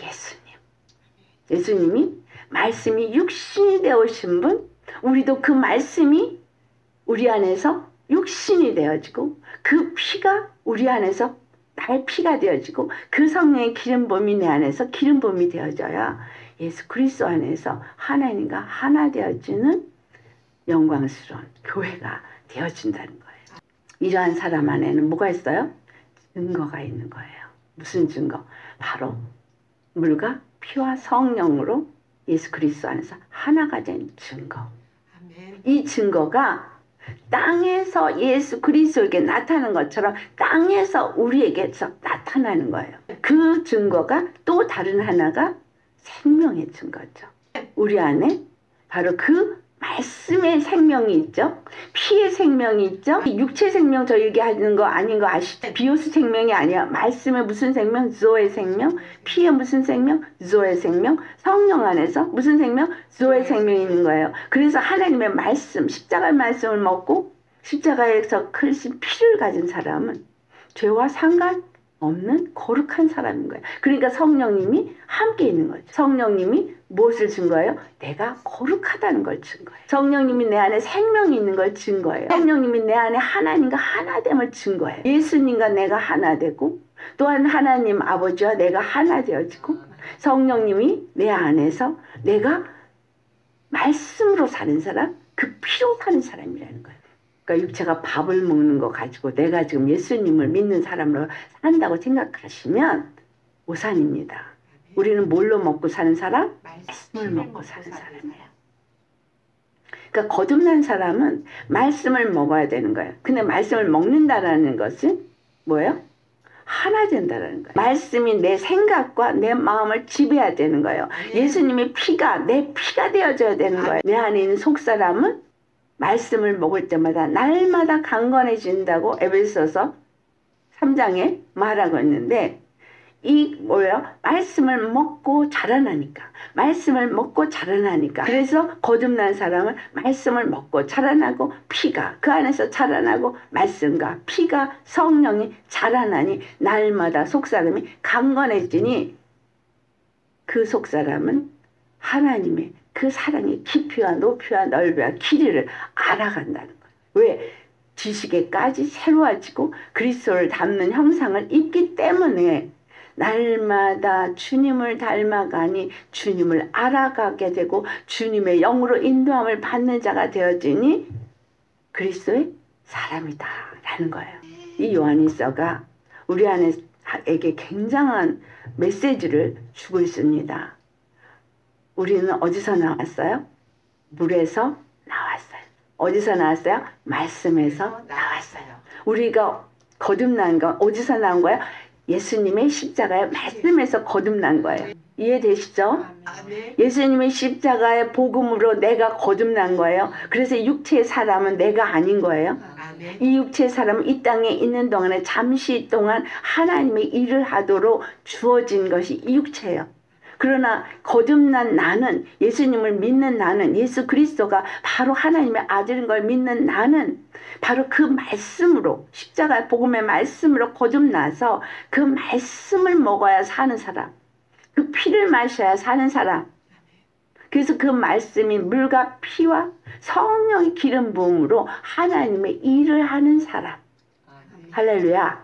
예수님이 말씀이 육신이 되어오신 분, 우리도 그 말씀이 우리 안에서 육신이 되어지고 그 피가 우리 안에서 나의 피가 되어지고 그 성령의 기름 부음이 내 안에서 기름 부음이 되어져야 예수 그리스도 안에서 하나님과 하나 되어지는 영광스러운 교회가 되어진다는 거예요. 이러한 사람 안에는 뭐가 있어요? 증거가 있는 거예요. 무슨 증거? 바로 물과 피와 성령으로 예수 그리스도 안에서 하나가 된 증거. 아멘. 이 증거가 땅에서 예수 그리스도에게 나타나는 것처럼 땅에서 우리에게서 나타나는 거예요. 그 증거가 또 다른 하나가 생명의 증거죠. 우리 안에 바로 그 말씀의 생명이 있죠. 피의 생명이 있죠. 육체 생명 저 얘기하는 거 아닌 거 아시죠? 비오스 생명이 아니야. 말씀의 무슨 생명? 조의 생명. 피의 무슨 생명? 조의 생명. 성령 안에서 무슨 생명? 조의 생명이 있는 거예요. 그래서 하나님의 말씀, 십자가의 말씀을 먹고 십자가에서 흘리신 피를 가진 사람은 죄와 상관없는 거룩한 사람인 거예요. 그러니까 성령님이 함께 있는 거죠. 성령님이 무엇을 증거해요? 내가 거룩하다는 걸 증거해요. 성령님이 내 안에 생명이 있는 걸 증거해요. 성령님이 내 안에 하나님과 하나됨을 증거해요. 예수님과 내가 하나 되고 또한 하나님 아버지와 내가 하나 되어지고 성령님이 내 안에서 내가 말씀으로 사는 사람, 그 피로 사는 사람이라는 거예요. 그러니까 육체가 밥을 먹는 거 가지고 내가 지금 예수님을 믿는 사람으로 산다고 생각하시면 오산입니다. 우리는 뭘로 먹고 사는 사람? 말씀을 먹고 사는 사람이에요. 그러니까 거듭난 사람은 말씀을 먹어야 되는 거예요. 근데 말씀을 먹는다라는 것은 뭐예요? 하나 된다는 거예요. 말씀이 내 생각과 내 마음을 지배해야 되는 거예요. 예수님의 피가 내 피가 되어져야 되는 거예요. 내 안에 있는 속사람은 말씀을 먹을 때마다 날마다 강건해진다고 에베소서 3장에 말하고 있는데 이 뭐예요? 말씀을 먹고 자라나니까. 말씀을 먹고 자라나니까. 그래서 거듭난 사람은 말씀을 먹고 자라나고 피가 그 안에서 자라나고 말씀과 피가 성령이 자라나니 날마다 속사람이 강건해지니 그 속사람은 하나님의 그 사랑의 깊이와 높이와 넓이와 길이를 알아간다는 거예요. 왜? 지식에까지 새로워지고 그리스도를 닮는 형상을 입기 때문에 날마다 주님을 닮아가니 주님을 알아가게 되고 주님의 영으로 인도함을 받는 자가 되어지니 그리스도의 사람이다 라는 거예요. 이 요한일서가 우리 안에 에게 굉장한 메시지를 주고 있습니다. 우리는 어디서 나왔어요? 물에서 나왔어요. 어디서 나왔어요? 말씀에서 나왔어요. 우리가 거듭난 건 어디서 나온 거예요? 예수님의 십자가의 말씀에서 거듭난 거예요. 이해되시죠? 예수님의 십자가의 복음으로 내가 거듭난 거예요. 그래서 육체의 사람은 내가 아닌 거예요. 이 육체의 사람은 이 땅에 있는 동안에 잠시 동안 하나님의 일을 하도록 주어진 것이 이 육체예요. 그러나 거듭난 나는, 예수님을 믿는 나는, 예수 그리스도가 바로 하나님의 아들인 걸 믿는 나는 바로 그 말씀으로, 십자가 복음의 말씀으로 거듭나서 그 말씀을 먹어야 사는 사람, 그 피를 마셔야 사는 사람. 그래서 그 말씀이 물과 피와 성령의 기름 부음으로 하나님의 일을 하는 사람. 할렐루야.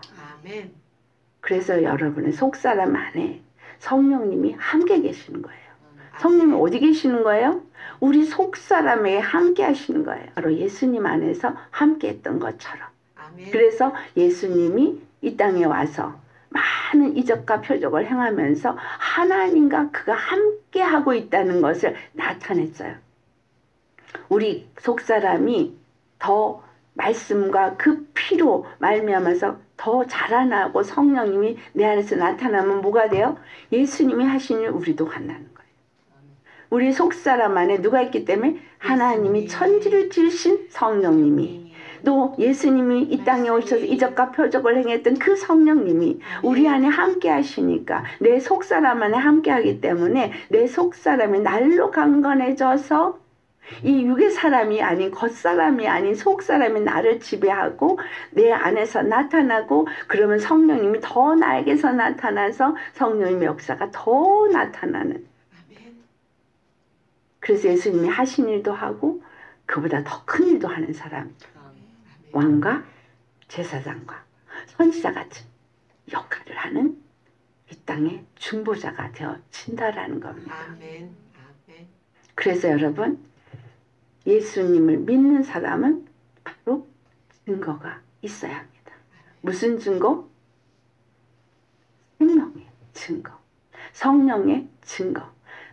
그래서 여러분의 속사람 안에 성령님이 함께 계시는 거예요. 성령님이 어디 계시는 거예요? 우리 속사람에 함께 하시는 거예요. 바로 예수님 안에서 함께 했던 것처럼. 그래서 예수님이 이 땅에 와서 많은 이적과 표적을 행하면서 하나님과 그가 함께 하고 있다는 것을 나타냈어요. 우리 속사람이 더 말씀과 그 피로 말미암아서 더 자라나고 성령님이 내 안에서 나타나면 뭐가 돼요? 예수님이 하신 일 우리도 한다는 거예요. 우리 속사람 안에 누가 있기 때문에 하나님이 천지를 지으신 성령님이, 또 예수님이 이 땅에 오셔서 이적과 표적을 행했던 그 성령님이 우리 안에 함께 하시니까 내 속사람 안에 함께 하기 때문에 내 속사람이 날로 강건해져서 이 육의 사람이 아닌 겉사람이 아닌 속사람이 나를 지배하고 내 안에서 나타나고, 그러면 성령님이 더 나에게서 나타나서 성령님의 역사가 더 나타나는. 그래서 예수님이 하신 일도 하고 그보다 더 큰 일도 하는 사람, 왕과 제사장과 선지자 같은 역할을 하는 이 땅의 중보자가 되어진다라는 겁니다. 그래서 여러분, 예수님을 믿는 사람은 바로 증거가 있어야 합니다. 무슨 증거? 생명의 증거, 성령의 증거.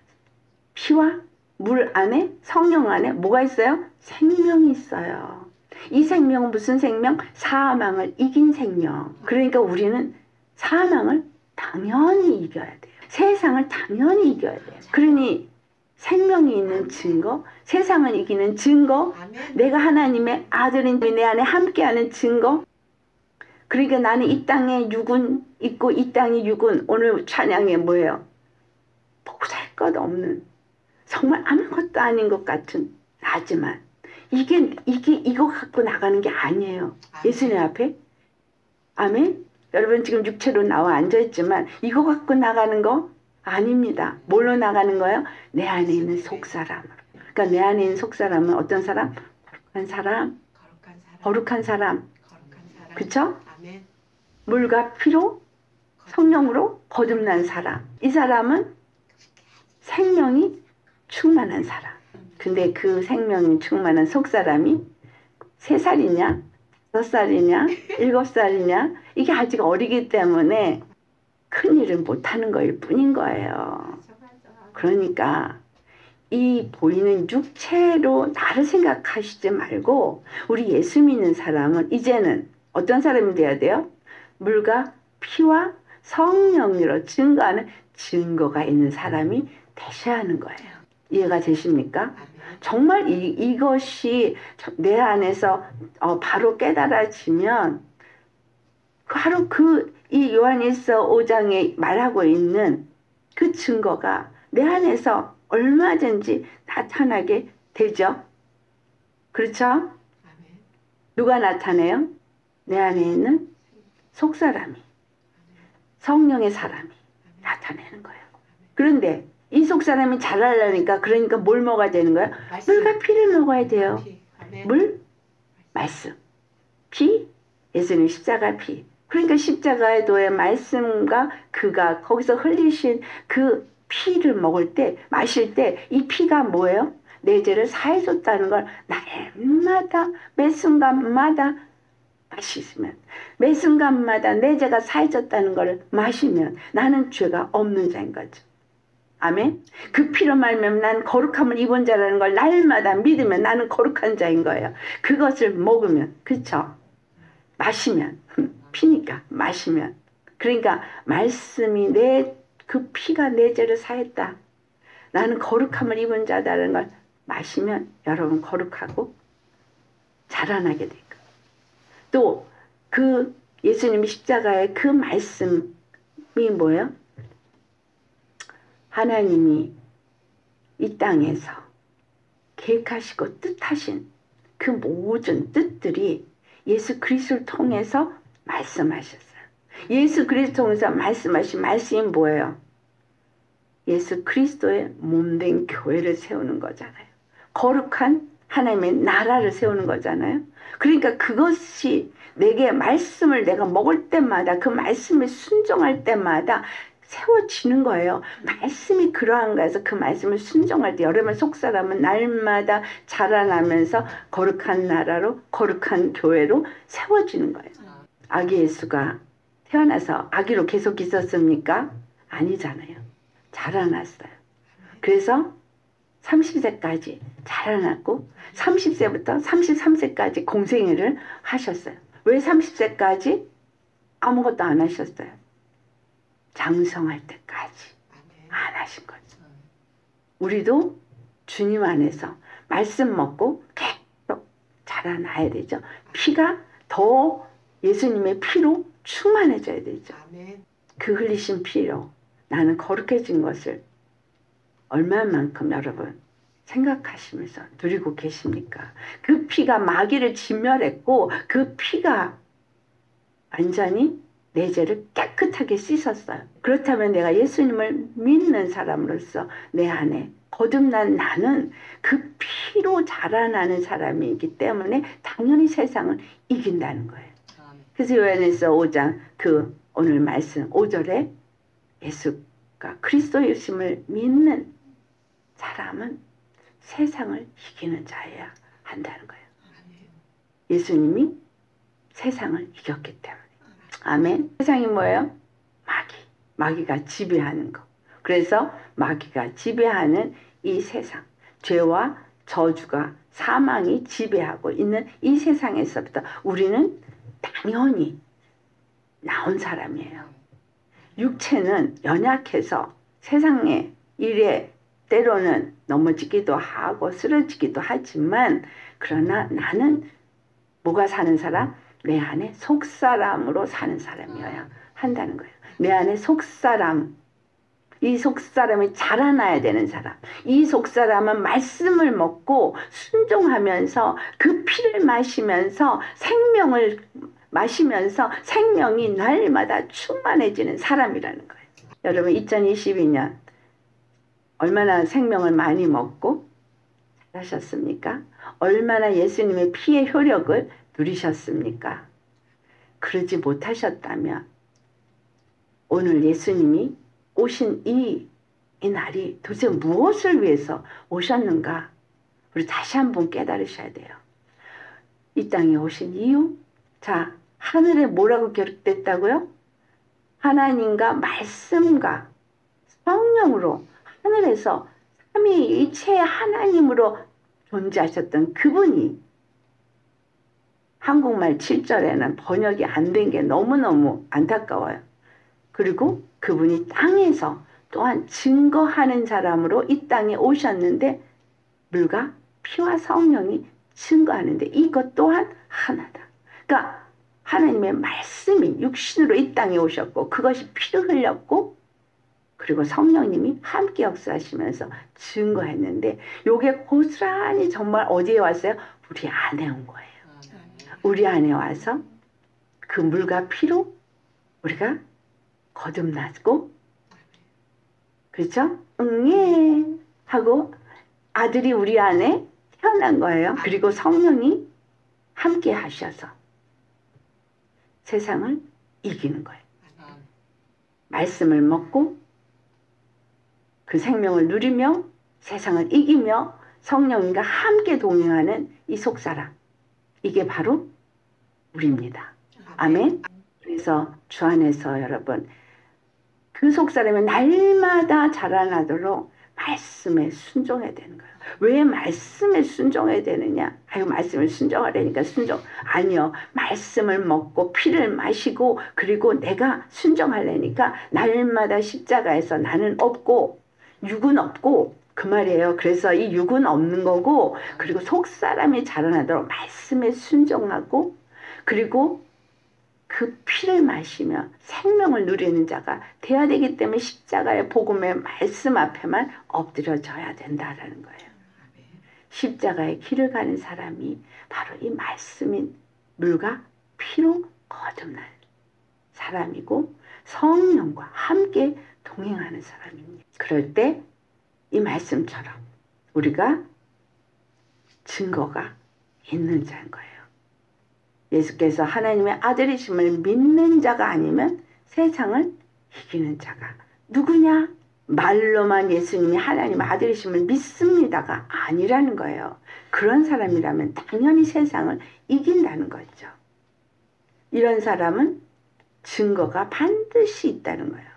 피와 물 안에, 성령 안에 뭐가 있어요? 생명이 있어요. 이 생명은 무슨 생명? 사망을 이긴 생명. 그러니까 우리는 사망을 당연히 이겨야 돼요. 세상을 당연히 이겨야 돼요. 그러니 생명이 있는 증거, 세상을 이기는 증거, 내가 하나님의 아들인 내 안에 함께하는 증거. 그러니까 나는 이 땅에 육은 있고 이 땅이 육은, 오늘 찬양에 뭐예요? 보잘것없는, 정말 아무것도 아닌 것 같은 나지만 이거 갖고 나가는 게 아니에요. 예수님 앞에. 아멘. 여러분 지금 육체로 나와 앉아있지만 이거 갖고 나가는 거 아닙니다. 뭘로 나가는 거예요? 내 안에 있는 속사람으로. 그러니까 내 안에 있는 속사람은 어떤 사람? 거룩한 사람. 거룩한 사람. 그쵸? 물과 피로 성령으로 거듭난 사람. 이 사람은 생명이 충만한 사람. 근데 그 생명이 충만한 속사람이 3살이냐 5살이냐 7살이냐 이게 아직 어리기 때문에 큰일을 못하는 거일 뿐인 거예요. 그러니까 이 보이는 육체로 나를 생각하시지 말고 우리 예수 믿는 사람은 이제는 어떤 사람이 돼야 돼요? 물과 피와 성령으로 증거하는 증거가 있는 사람이 되셔야 하는 거예요. 이해가 되십니까? 정말 이것이 내 안에서 바로 깨달아지면 바로 이 요한일서 5장에 말하고 있는 그 증거가 내 안에서 얼마든지 나타나게 되죠. 그렇죠? 누가 나타내요? 내 안에 있는 속사람이, 성령의 사람이 나타내는 거예요. 그런데 이 속사람이 자라려니까, 그러니까 뭘 먹어야 되는 거예요? 물과 피를 먹어야 돼요. 물, 말씀, 피, 예수님 십자가 피. 그러니까 십자가의 도의 말씀과 그가 거기서 흘리신 그 피를 먹을 때, 마실 때 이 피가 뭐예요? 내 죄를 사해줬다는 걸 날마다 매 순간마다 마시면, 매 순간마다 내 죄가 사해졌다는 걸 마시면 나는 죄가 없는 자인 거죠. 아멘. 그 피로 말미암아 난 거룩함을 입은 자라는 걸 날마다 믿으면 나는 거룩한 자인 거예요. 그것을 먹으면, 그렇죠? 마시면, 피니까 마시면. 그러니까 말씀이 그 피가 내 죄를 사했다. 나는 거룩함을 입은 자다라는 걸 마시면 여러분 거룩하고 자라나게 될 거예요. 또 그 예수님이 십자가의 그 말씀이 뭐예요? 하나님이 이 땅에서 계획하시고 뜻하신 그 모든 뜻들이 예수 그리스도를 통해서 말씀하셨어요. 예수 그리스도를 통해서 말씀하신 말씀이 뭐예요? 예수 그리스도의 몸된 교회를 세우는 거잖아요. 거룩한 하나님의 나라를 세우는 거잖아요. 그러니까 그것이 내게 말씀을 내가 먹을 때마다 그 말씀에 순종할 때마다 세워지는 거예요. 말씀이 그러한가 해서 그 말씀을 순종할 때 여러분 속사람은 날마다 자라나면서 거룩한 나라로 거룩한 교회로 세워지는 거예요. 아기 예수가 태어나서 아기로 계속 있었습니까? 아니잖아요. 자라났어요. 그래서 30세까지 자라났고 30세부터 33세까지 공생애를 하셨어요. 왜 30세까지 아무것도 안 하셨어요? 장성할 때까지 안 하신 거죠. 우리도 주님 안에서 말씀 먹고 계속 자라나야 되죠. 피가 더 예수님의 피로 충만해져야 되죠. 그 흘리신 피로 나는 거룩해진 것을 얼마만큼 여러분 생각하시면서 누리고 계십니까? 그 피가 마귀를 진멸했고 그 피가 완전히 내 죄를 깨끗하게 씻었어요. 그렇다면 내가 예수님을 믿는 사람으로서 내 안에 거듭난 나는 그 피로 자라나는 사람이기 때문에 당연히 세상을 이긴다는 거예요. 그래서 요한일서 5장 그 오늘 말씀 5절에 예수가 그리스도이심을 믿는 사람은 세상을 이기는 자여야 한다는 거예요. 예수님이 세상을 이겼기 때문에. 아멘. 세상이 뭐예요? 마귀가 지배하는 거. 그래서 마귀가 지배하는 이 세상, 죄와 저주가 사망이 지배하고 있는 이 세상에서부터 우리는 당연히 나온 사람이에요. 육체는 연약해서 세상의 일에 때로는 넘어지기도 하고 쓰러지기도 하지만 그러나 나는 뭐가 사는 사람? 내 안에 속사람으로 사는 사람이어야 한다는 거예요. 내 안에 속사람, 이 속사람이 자라나야 되는 사람. 이 속사람은 말씀을 먹고 순종하면서 그 피를 마시면서 생명을 마시면서 생명이 날마다 충만해지는 사람이라는 거예요. 여러분 2022년 얼마나 생명을 많이 먹고 잘하셨습니까? 얼마나 예수님의 피의 효력을 누리셨습니까? 그러지 못하셨다면 오늘 예수님이 오신 이 날이 도대체 무엇을 위해서 오셨는가? 우리 다시 한번 깨달으셔야 돼요. 이 땅에 오신 이유? 자, 하늘에 뭐라고 기록됐다고요? 하나님과 말씀과 성령으로 하늘에서 삼위일체의 하나님으로 존재하셨던 그분이 한국말 7절에는 번역이 안 된 게 너무너무 안타까워요. 그리고 그분이 땅에서 또한 증거하는 사람으로 이 땅에 오셨는데 물과 피와 성령이 증거하는데 이것 또한 하나다. 그러니까 하나님의 말씀이 육신으로 이 땅에 오셨고 그것이 피를 흘렸고 그리고 성령님이 함께 역사하시면서 증거했는데 요게 고스란히 정말 어디에 왔어요? 우리 안에 온 거예요. 우리 안에 와서 그 물과 피로 우리가 거듭나고 그렇죠? 예 하고 아들이 우리 안에 태어난 거예요. 그리고 성령이 함께 하셔서 세상을 이기는 거예요. 말씀을 먹고 그 생명을 누리며 세상을 이기며 성령과 함께 동행하는 이 속사람. 이게 바로 우리입니다. 아멘. 그래서 주 안에서 여러분 그 속사람이 날마다 자라나도록 말씀에 순종해야 되는 거예요. 왜 말씀에 순종해야 되느냐? 아유, 말씀을 순종하려니까 순종. 아니요. 말씀을 먹고 피를 마시고 그리고 내가 순종하려니까 날마다 십자가에서 나는 없고 육은 없고 그 말이에요. 그래서 이 육은 없는 거고 그리고 속사람이 자라나도록 말씀에 순종하고 그리고 그 피를 마시며 생명을 누리는 자가 돼야 되기 때문에 십자가의 복음의 말씀 앞에만 엎드려져야 된다라는 거예요. 십자가의 길을 가는 사람이 바로 이 말씀인 물과 피로 거듭난 사람이고 성령과 함께 동행하는 사람입니다. 그럴 때 이 말씀처럼 우리가 증거가 있는 자인 거예요. 예수께서 하나님의 아들이심을 믿는 자가 아니면 세상을 이기는 자가 누구냐? 말로만 예수님이 하나님의 아들이심을 믿습니다가 아니라는 거예요. 그런 사람이라면 당연히 세상을 이긴다는 거죠. 이런 사람은 증거가 반드시 있다는 거예요.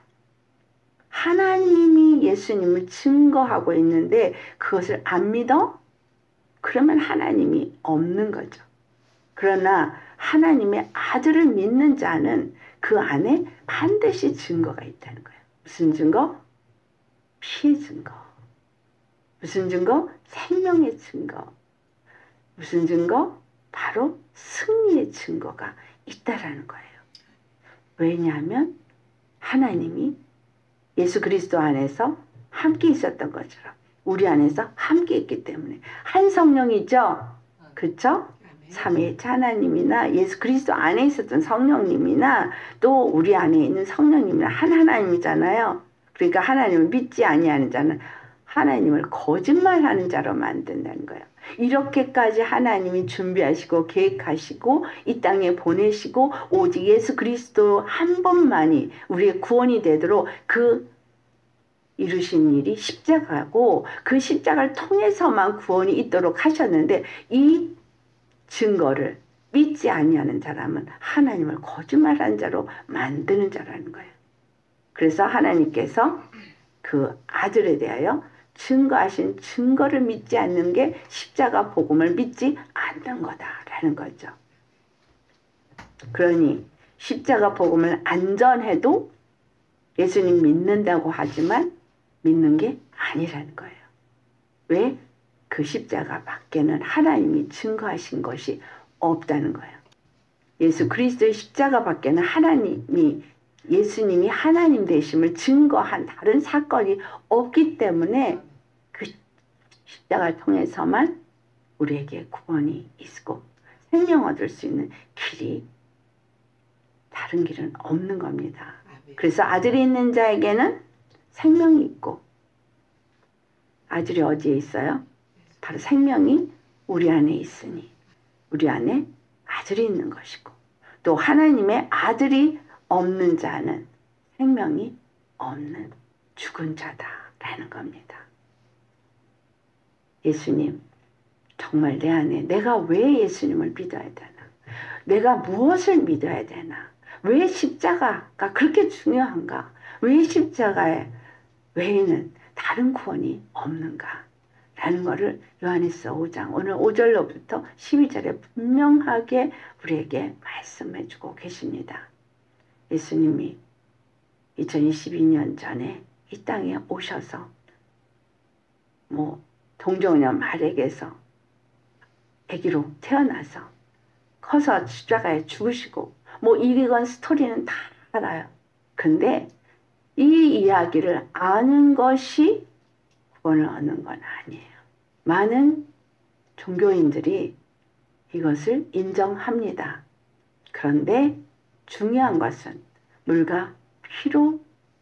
하나님이 예수님을 증거하고 있는데 그것을 안 믿어? 그러면 하나님이 없는 거죠. 그러나 하나님의 아들을 믿는 자는 그 안에 반드시 증거가 있다는 거예요. 무슨 증거? 피의 증거. 무슨 증거? 생명의 증거. 무슨 증거? 바로 승리의 증거가 있다라는 거예요. 왜냐하면 하나님이 예수 그리스도 안에서 함께 있었던 것처럼 우리 안에서 함께 있기 때문에 한 성령이죠. 그렇죠? 삼위일체 하나님이나 예수 그리스도 안에 있었던 성령님이나 또 우리 안에 있는 성령님이나 한 하나님이잖아요. 그러니까 하나님을 믿지 아니하는 자는 하나님을 거짓말하는 자로 만든다는 거예요. 이렇게까지 하나님이 준비하시고 계획하시고 이 땅에 보내시고 오직 예수 그리스도 한 번만이 우리의 구원이 되도록 그 이루신 일이 십자가고 그 십자가를 통해서만 구원이 있도록 하셨는데 이 증거를 믿지 아니하는 사람은 하나님을 거짓말하는 자로 만드는 자라는 거예요. 그래서 하나님께서 그 아들에 대하여 증거하신 증거를 믿지 않는 게 십자가 복음을 믿지 않는 거다라는 거죠. 그러니 십자가 복음을 안 전해도 예수님 믿는다고 하지만 믿는 게 아니라는 거예요. 왜? 그 십자가 밖에는 하나님이 증거하신 것이 없다는 거예요. 예수 그리스도의 십자가 밖에는 예수님이 하나님 되심을 증거한 다른 사건이 없기 때문에 그 십자가를 통해서만 우리에게 구원이 있고 생명 얻을 수 있는 길이 다른 길은 없는 겁니다. 그래서 아들이 있는 자에게는 생명이 있고 아들이 어디에 있어요? 바로 생명이 우리 안에 있으니 우리 안에 아들이 있는 것이고 또 하나님의 아들이 없는 자는 생명이 없는 죽은 자다라는 겁니다. 예수님 정말 내 안에 내가 왜 예수님을 믿어야 되나? 내가 무엇을 믿어야 되나? 왜 십자가가 그렇게 중요한가? 왜 십자가에 외에는 다른 구원이 없는가? 라는 것을 요한일서 5장 오늘 5절로부터 12절에 분명하게 우리에게 말씀해 주고 계십니다. 예수님이 2022년 전에 이 땅에 오셔서 동정녀 마리아에게서 아기로 태어나서 커서 십자가에 죽으시고 이리건 스토리는 다 알아요. 근데 이 이야기를 아는 것이 구원을 얻는 건 아니에요. 많은 종교인들이 이것을 인정합니다. 그런데 중요한 것은 물과 피로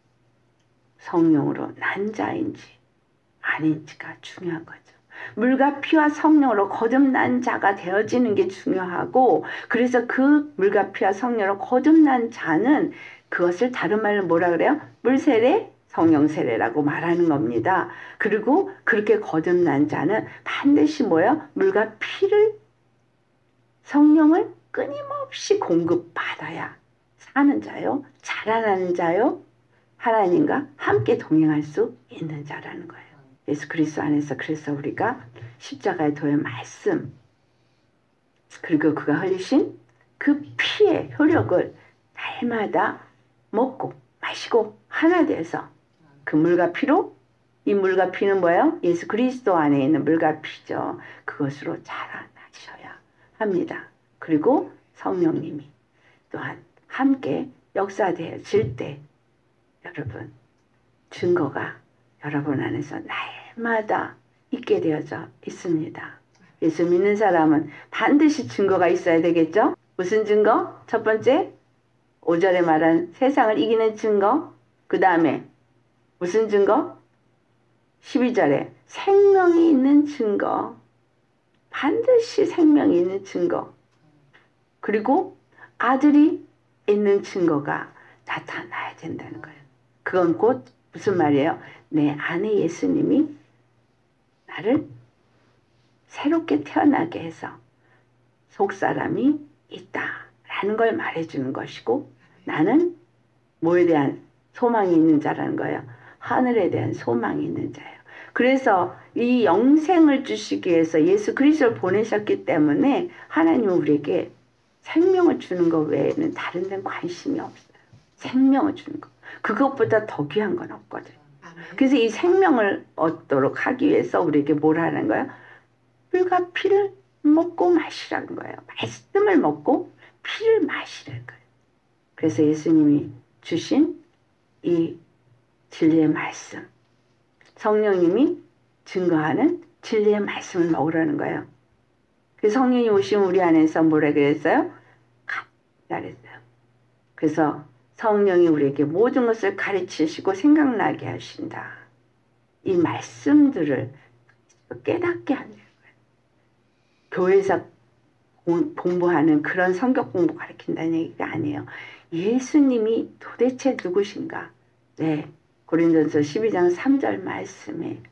성령으로 난 자인지 아닌지가 중요한 거죠. 물과 피와 성령으로 거듭난 자가 되어지는 게 중요하고 그래서 그 물과 피와 성령으로 거듭난 자는 그것을 다른 말로 뭐라 그래요? 물세례, 성령세례라고 말하는 겁니다. 그리고 그렇게 거듭난 자는 반드시 뭐예요? 물과 피를 성령을 끊임없이 공급받아야 사는 자요, 자라나는 자요, 하나님과 함께 동행할 수 있는 자라는 거예요. 예수 그리스도 안에서 그래서 우리가 십자가의 도의 말씀 그리고 그가 흘리신 그 피의 효력을 날마다 먹고 마시고 하나 되어서 그 물과 피로, 이 물과 피는 뭐예요? 예수 그리스도 안에 있는 물과 피죠. 그것으로 자라나셔야 합니다. 그리고 성령님이 또한 함께 역사되어질 때 여러분 증거가 여러분 안에서 날마다 있게 되어져 있습니다. 예수 믿는 사람은 반드시 증거가 있어야 되겠죠? 무슨 증거? 첫 번째 5절에 말한 세상을 이기는 증거. 그 다음에 무슨 증거? 12절에 생명이 있는 증거. 반드시 생명이 있는 증거. 그리고 아들이 있는 증거가 나타나야 된다는 거예요. 그건 곧 무슨 말이에요? 내 안에 예수님이 나를 새롭게 태어나게 해서 속사람이 있다라는 걸 말해주는 것이고 나는 뭐에 대한 소망이 있는 자라는 거예요. 하늘에 대한 소망이 있는 자예요. 그래서 이 영생을 주시기 위해서 예수 그리스도를 보내셨기 때문에 하나님은 우리에게 생명을 주는 것 외에는 다른 데는 관심이 없어요. 생명을 주는 것. 그것보다 더 귀한 건 없거든. 그래서 이 생명을 얻도록 하기 위해서 우리에게 뭘 하는 거예요? 물과 피를 먹고 마시라는 거예요. 말씀을 먹고 피를 마시라는 거예요. 그래서 예수님이 주신 이 진리의 말씀, 성령님이 증거하는 진리의 말씀을 먹으라는 거예요. 그래서 성령이 오시면 우리 안에서 뭐라 그랬어요? 그랬어요. 그래서 성령이 우리에게 모든 것을 가르치시고 생각나게 하신다. 이 말씀들을 깨닫게 하는 거예요. 교회에서 공부하는 그런 성경 공부 가르친다는 얘기가 아니에요. 예수님이 도대체 누구신가? 네, 고린도전서 12장 3절 말씀에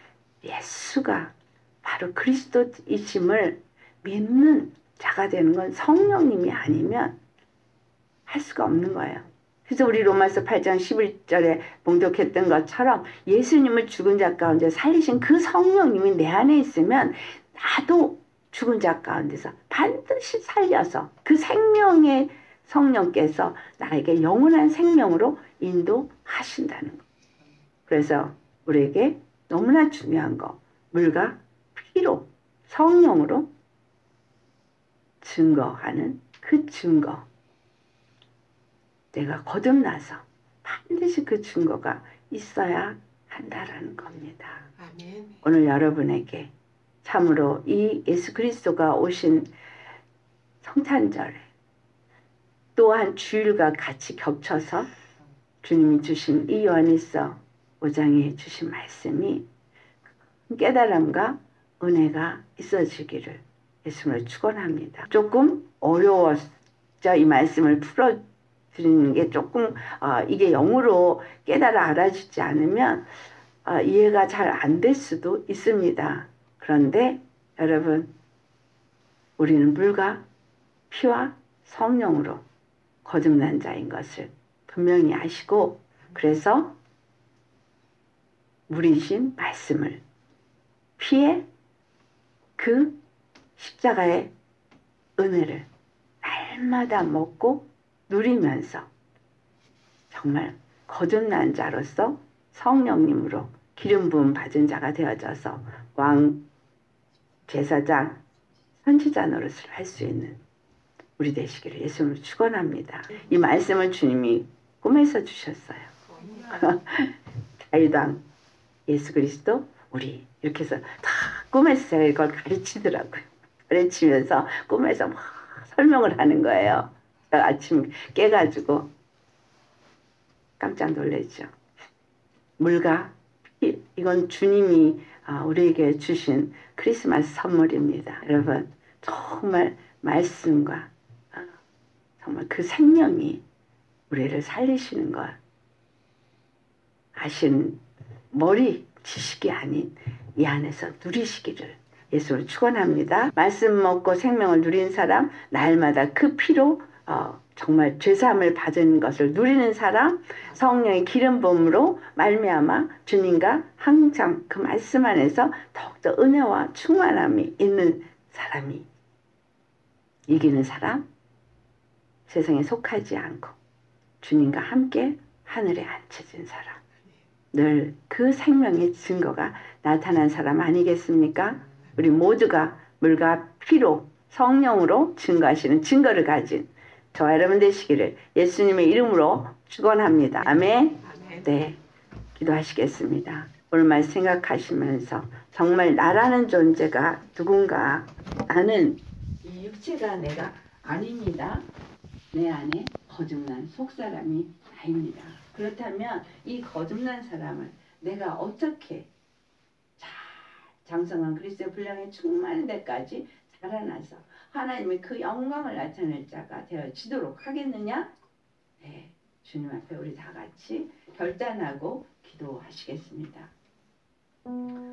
예수가 바로 그리스도이심을 믿는 자가 되는 건 성령님이 아니면 할 수가 없는 거예요. 그래서 우리 로마서 8장 11절에 봉독했던 것처럼 예수님을 죽은 자 가운데 살리신 그 성령님이 내 안에 있으면 나도 죽은 자 가운데서 반드시 살려서 그 생명의 성령께서 나에게 영원한 생명으로 인도하신다는 거. 그래서 우리에게 너무나 중요한 거, 물과 피로 성령으로 증거하는 그 증거. 내가 거듭나서 반드시 그 증거가 있어야 한다라는 겁니다. 아멘. 오늘 여러분에게 참으로 이 예수 그리스도가 오신 성탄절에 또한 주일과 같이 겹쳐서 주님이 주신 이 요한일서 5장에 주신 말씀이 깨달음과 은혜가 있어지기를 예수님을 축원합니다. 조금 어려웠죠. 이 말씀을 풀어드리는 게 조금 이게 영으로 깨달아 알아주지 않으면 이해가 잘 안 될 수도 있습니다. 그런데 여러분 우리는 물과 피와 성령으로 거듭난 자인 것을 분명히 아시고 그래서 물이신 말씀을 피에 그 십자가의 은혜를 날마다 먹고 누리면서 정말 거듭난 자로서 성령님으로 기름 부음 받은 자가 되어져서 왕, 제사장, 선지자 노릇을 할 수 있는 우리 되시기를 예수님을 축원합니다. 이 말씀을 주님이 꿈에서 주셨어요. 자유당 예수 그리스도 우리 이렇게 해서 다 꿈에서 제가 이걸 가르치더라고요. 가르치면서 꿈에서 막 설명을 하는 거예요. 제가 아침 깨가지고 깜짝 놀랐죠. 물과 피, 이건 주님이 우리에게 주신 크리스마스 선물입니다. 여러분 정말 말씀과 정말 그 생명이 우리를 살리시는 걸 아시는 머리 지식이 아닌 이 안에서 누리시기를 예수를 축원합니다. 말씀 먹고 생명을 누린 사람, 날마다 그 피로 정말 죄사함을 받은 것을 누리는 사람, 성령의 기름 부음으로 말미암아 주님과 항상 그 말씀 안에서 더욱더 은혜와 충만함이 있는 사람이 이기는 사람, 세상에 속하지 않고 주님과 함께 하늘에 앉혀진 사람, 늘 그 생명의 증거가 나타난 사람 아니겠습니까? 우리 모두가 물과 피로 성령으로 증거하시는 증거를 가진 저와 여러분 되시기를 예수님의 이름으로 축원합니다. 아멘. 네, 기도하시겠습니다. 오늘 말 생각하시면서 정말 나라는 존재가 누군가, 나는 이 육체가 내가 아닙니다. 내 안에 거듭난 속사람이 나입니다. 그렇다면 이 거듭난 사람을 내가 어떻게 잘 장성한 그리스도의 분량에 충만한 데까지 자라나서 하나님의 그 영광을 나타낼 자가 되어지도록 하겠느냐? 네, 주님 앞에 우리 다 같이 결단하고 기도하시겠습니다.